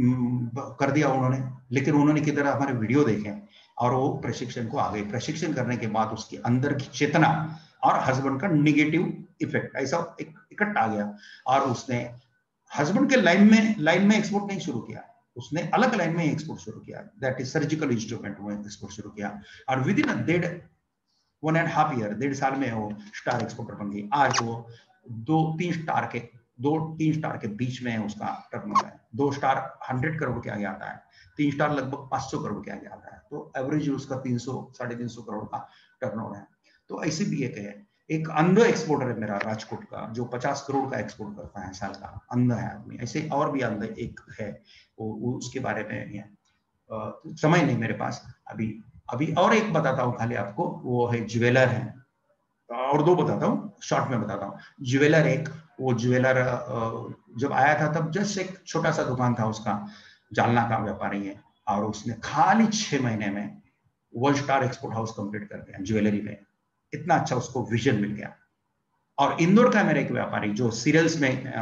कर दिया उन्होंने। लेकिन उन्होंने किधर हमारे वीडियो देखे और वो प्रशिक्षण को आ गए। प्रशिक्षण करने के बाद उसके अंदर की चेतना और हस्बैंड का निगेटिव इफेक्ट ऐसा इकट्ठा आ गया, और उसने हस्बैंड के लाइन में लाइन में एक्सपोर्ट नहीं शुरू किया, उसने अलग लाइन में एक्सपोर्ट शुरू किया, दैट इज सर्जिकल इंस्ट्रूमेंट में एक्सपोर्ट शुरू किया। और विद इन अ डेढ़ वन एंड हाफ ईयर, डेढ़ साल में वो स्टार एक्सपोर्टर बन गई। आज वो दो तीन स्टार के दो तीन स्टार के बीच में उसका टर्नओवर है। दो स्टार हंड्रेड करोड़ के आगे आता है, तीन स्टार लगभग पांच सौ करोड़ के आगे आता है। तो एवरेज उसका तीन सौ साढ़े तीन सौ करोड़ का टर्नओवर है। तो ऐसे भी एक है, एक अंध एक्सपोर्टर है मेरा राजकोट का, जो पचास करोड़ का एक्सपोर्ट करता है साल का, अंध है आदमी। ऐसे और भी अंध एक है, वो, वो उसके बारे में है। समय नहीं मेरे पास अभी। अभी और एक बताता हूँ खाली आपको, वो है ज्वेलर है, और दो बताता हूँ, शॉर्ट में बताता हूँ। ज्वेलर एक, वो ज्वेलर जब आया था तब जस्ट एक छोटा सा दुकान था उसका, जालना का व्यापारी है, और उसने खाली छह महीने में one star export house complete कर दिया ज्वेलरी में। इतना अच्छा उसको विजन मिल गया। और इंदौर का मेरा एक व्यापारी जो सीरियल्स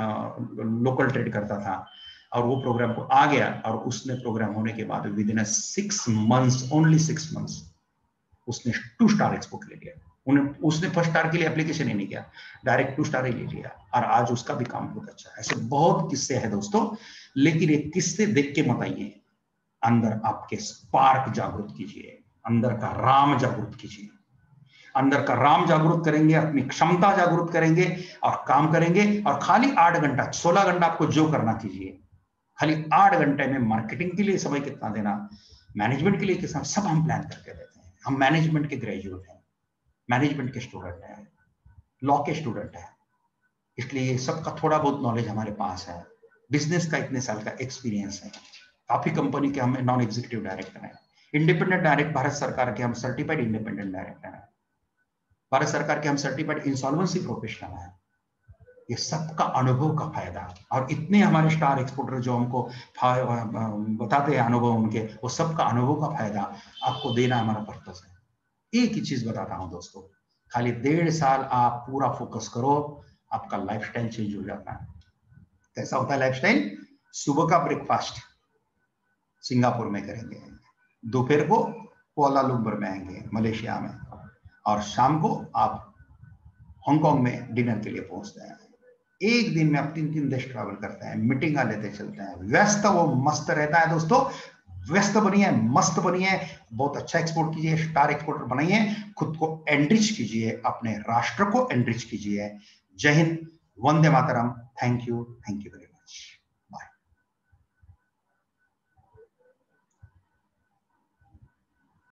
में लोकल ट्रेड करता था, और वो प्रोग्राम को आ गया, और उसने प्रोग्राम होने के बाद within six months, only six months, उसने टू स्टार एक्सपोर्ट ले लिया। उन्हें उसने फर्स्ट स्टार के लिए एप्लीकेशन ही नहीं किया, डायरेक्ट टू स्टार ही ले लिया, और आज उसका भी काम बहुत अच्छा है। ऐसे बहुत किस्से हैं दोस्तों, लेकिन ये किस्से देख के मत आइए, अंदर आपके स्पार्क जागृत कीजिए, अंदर का राम जागृत कीजिए। अंदर का राम जागृत करेंगे, अपनी क्षमता जागृत करेंगे और काम करेंगे। और खाली आठ घंटा सोलह घंटा आपको जो करना कीजिए, खाली आठ घंटे में मार्केटिंग के लिए समय कितना देना, मैनेजमेंट के लिए कितना, सब हम प्लान करके देते हैं। हम मैनेजमेंट के ग्रेजुएट हैं, मैनेजमेंट के स्टूडेंट हैं, लॉ के स्टूडेंट हैं, इसलिए सबका थोड़ा बहुत नॉलेज हमारे पास है। बिजनेस का इतने साल का एक्सपीरियंस है, काफी कंपनी के हम नॉन एग्जीक्यूटिव डायरेक्टर हैं, इंडिपेंडेंट डायरेक्ट भारत सरकार के हम सर्टिफाइड इंडिपेंडेंट डायरेक्टर हैं, भारत सरकार के हम सर्टिफाइड इंसॉल्वेंसी प्रोफेशनल हैं। ये सबका अनुभव का फायदा, और इतने हमारे स्टार एक्सपोर्टर जो हमको बताते हैं अनुभव उनके, वो सबका अनुभव का फायदा आपको देना हमारा पर्पस है। एक ही चीज बताता हूं दोस्तों, खाली डेढ़ साल आप पूरा फोकस करो, आपका लाइफस्टाइल चेंज हो जाता है। कैसा होता है लाइफस्टाइल? सुबह का ब्रेकफास्ट सिंगापुर में करेंगे, दोपहर को कुआलालंपुर में आएंगे मलेशिया में, और शाम को आप हांगकांग में डिनर के लिए पहुंचते हैं। एक दिन में आप तीन तीन देश ट्रैवल करते हैं, मीटिंग लेते चलते हैं, व्यस्त वो मस्त रहता है दोस्तों। व्यस्त बनिए, मस्त बनिए, बहुत अच्छा एक्सपोर्ट कीजिए, स्टार एक्सपोर्टर बनाइए, खुद को एनरिच कीजिए, अपने राष्ट्र को एनरिच कीजिए। जय हिंद, वंदे मातरम, thank you, thank you very much.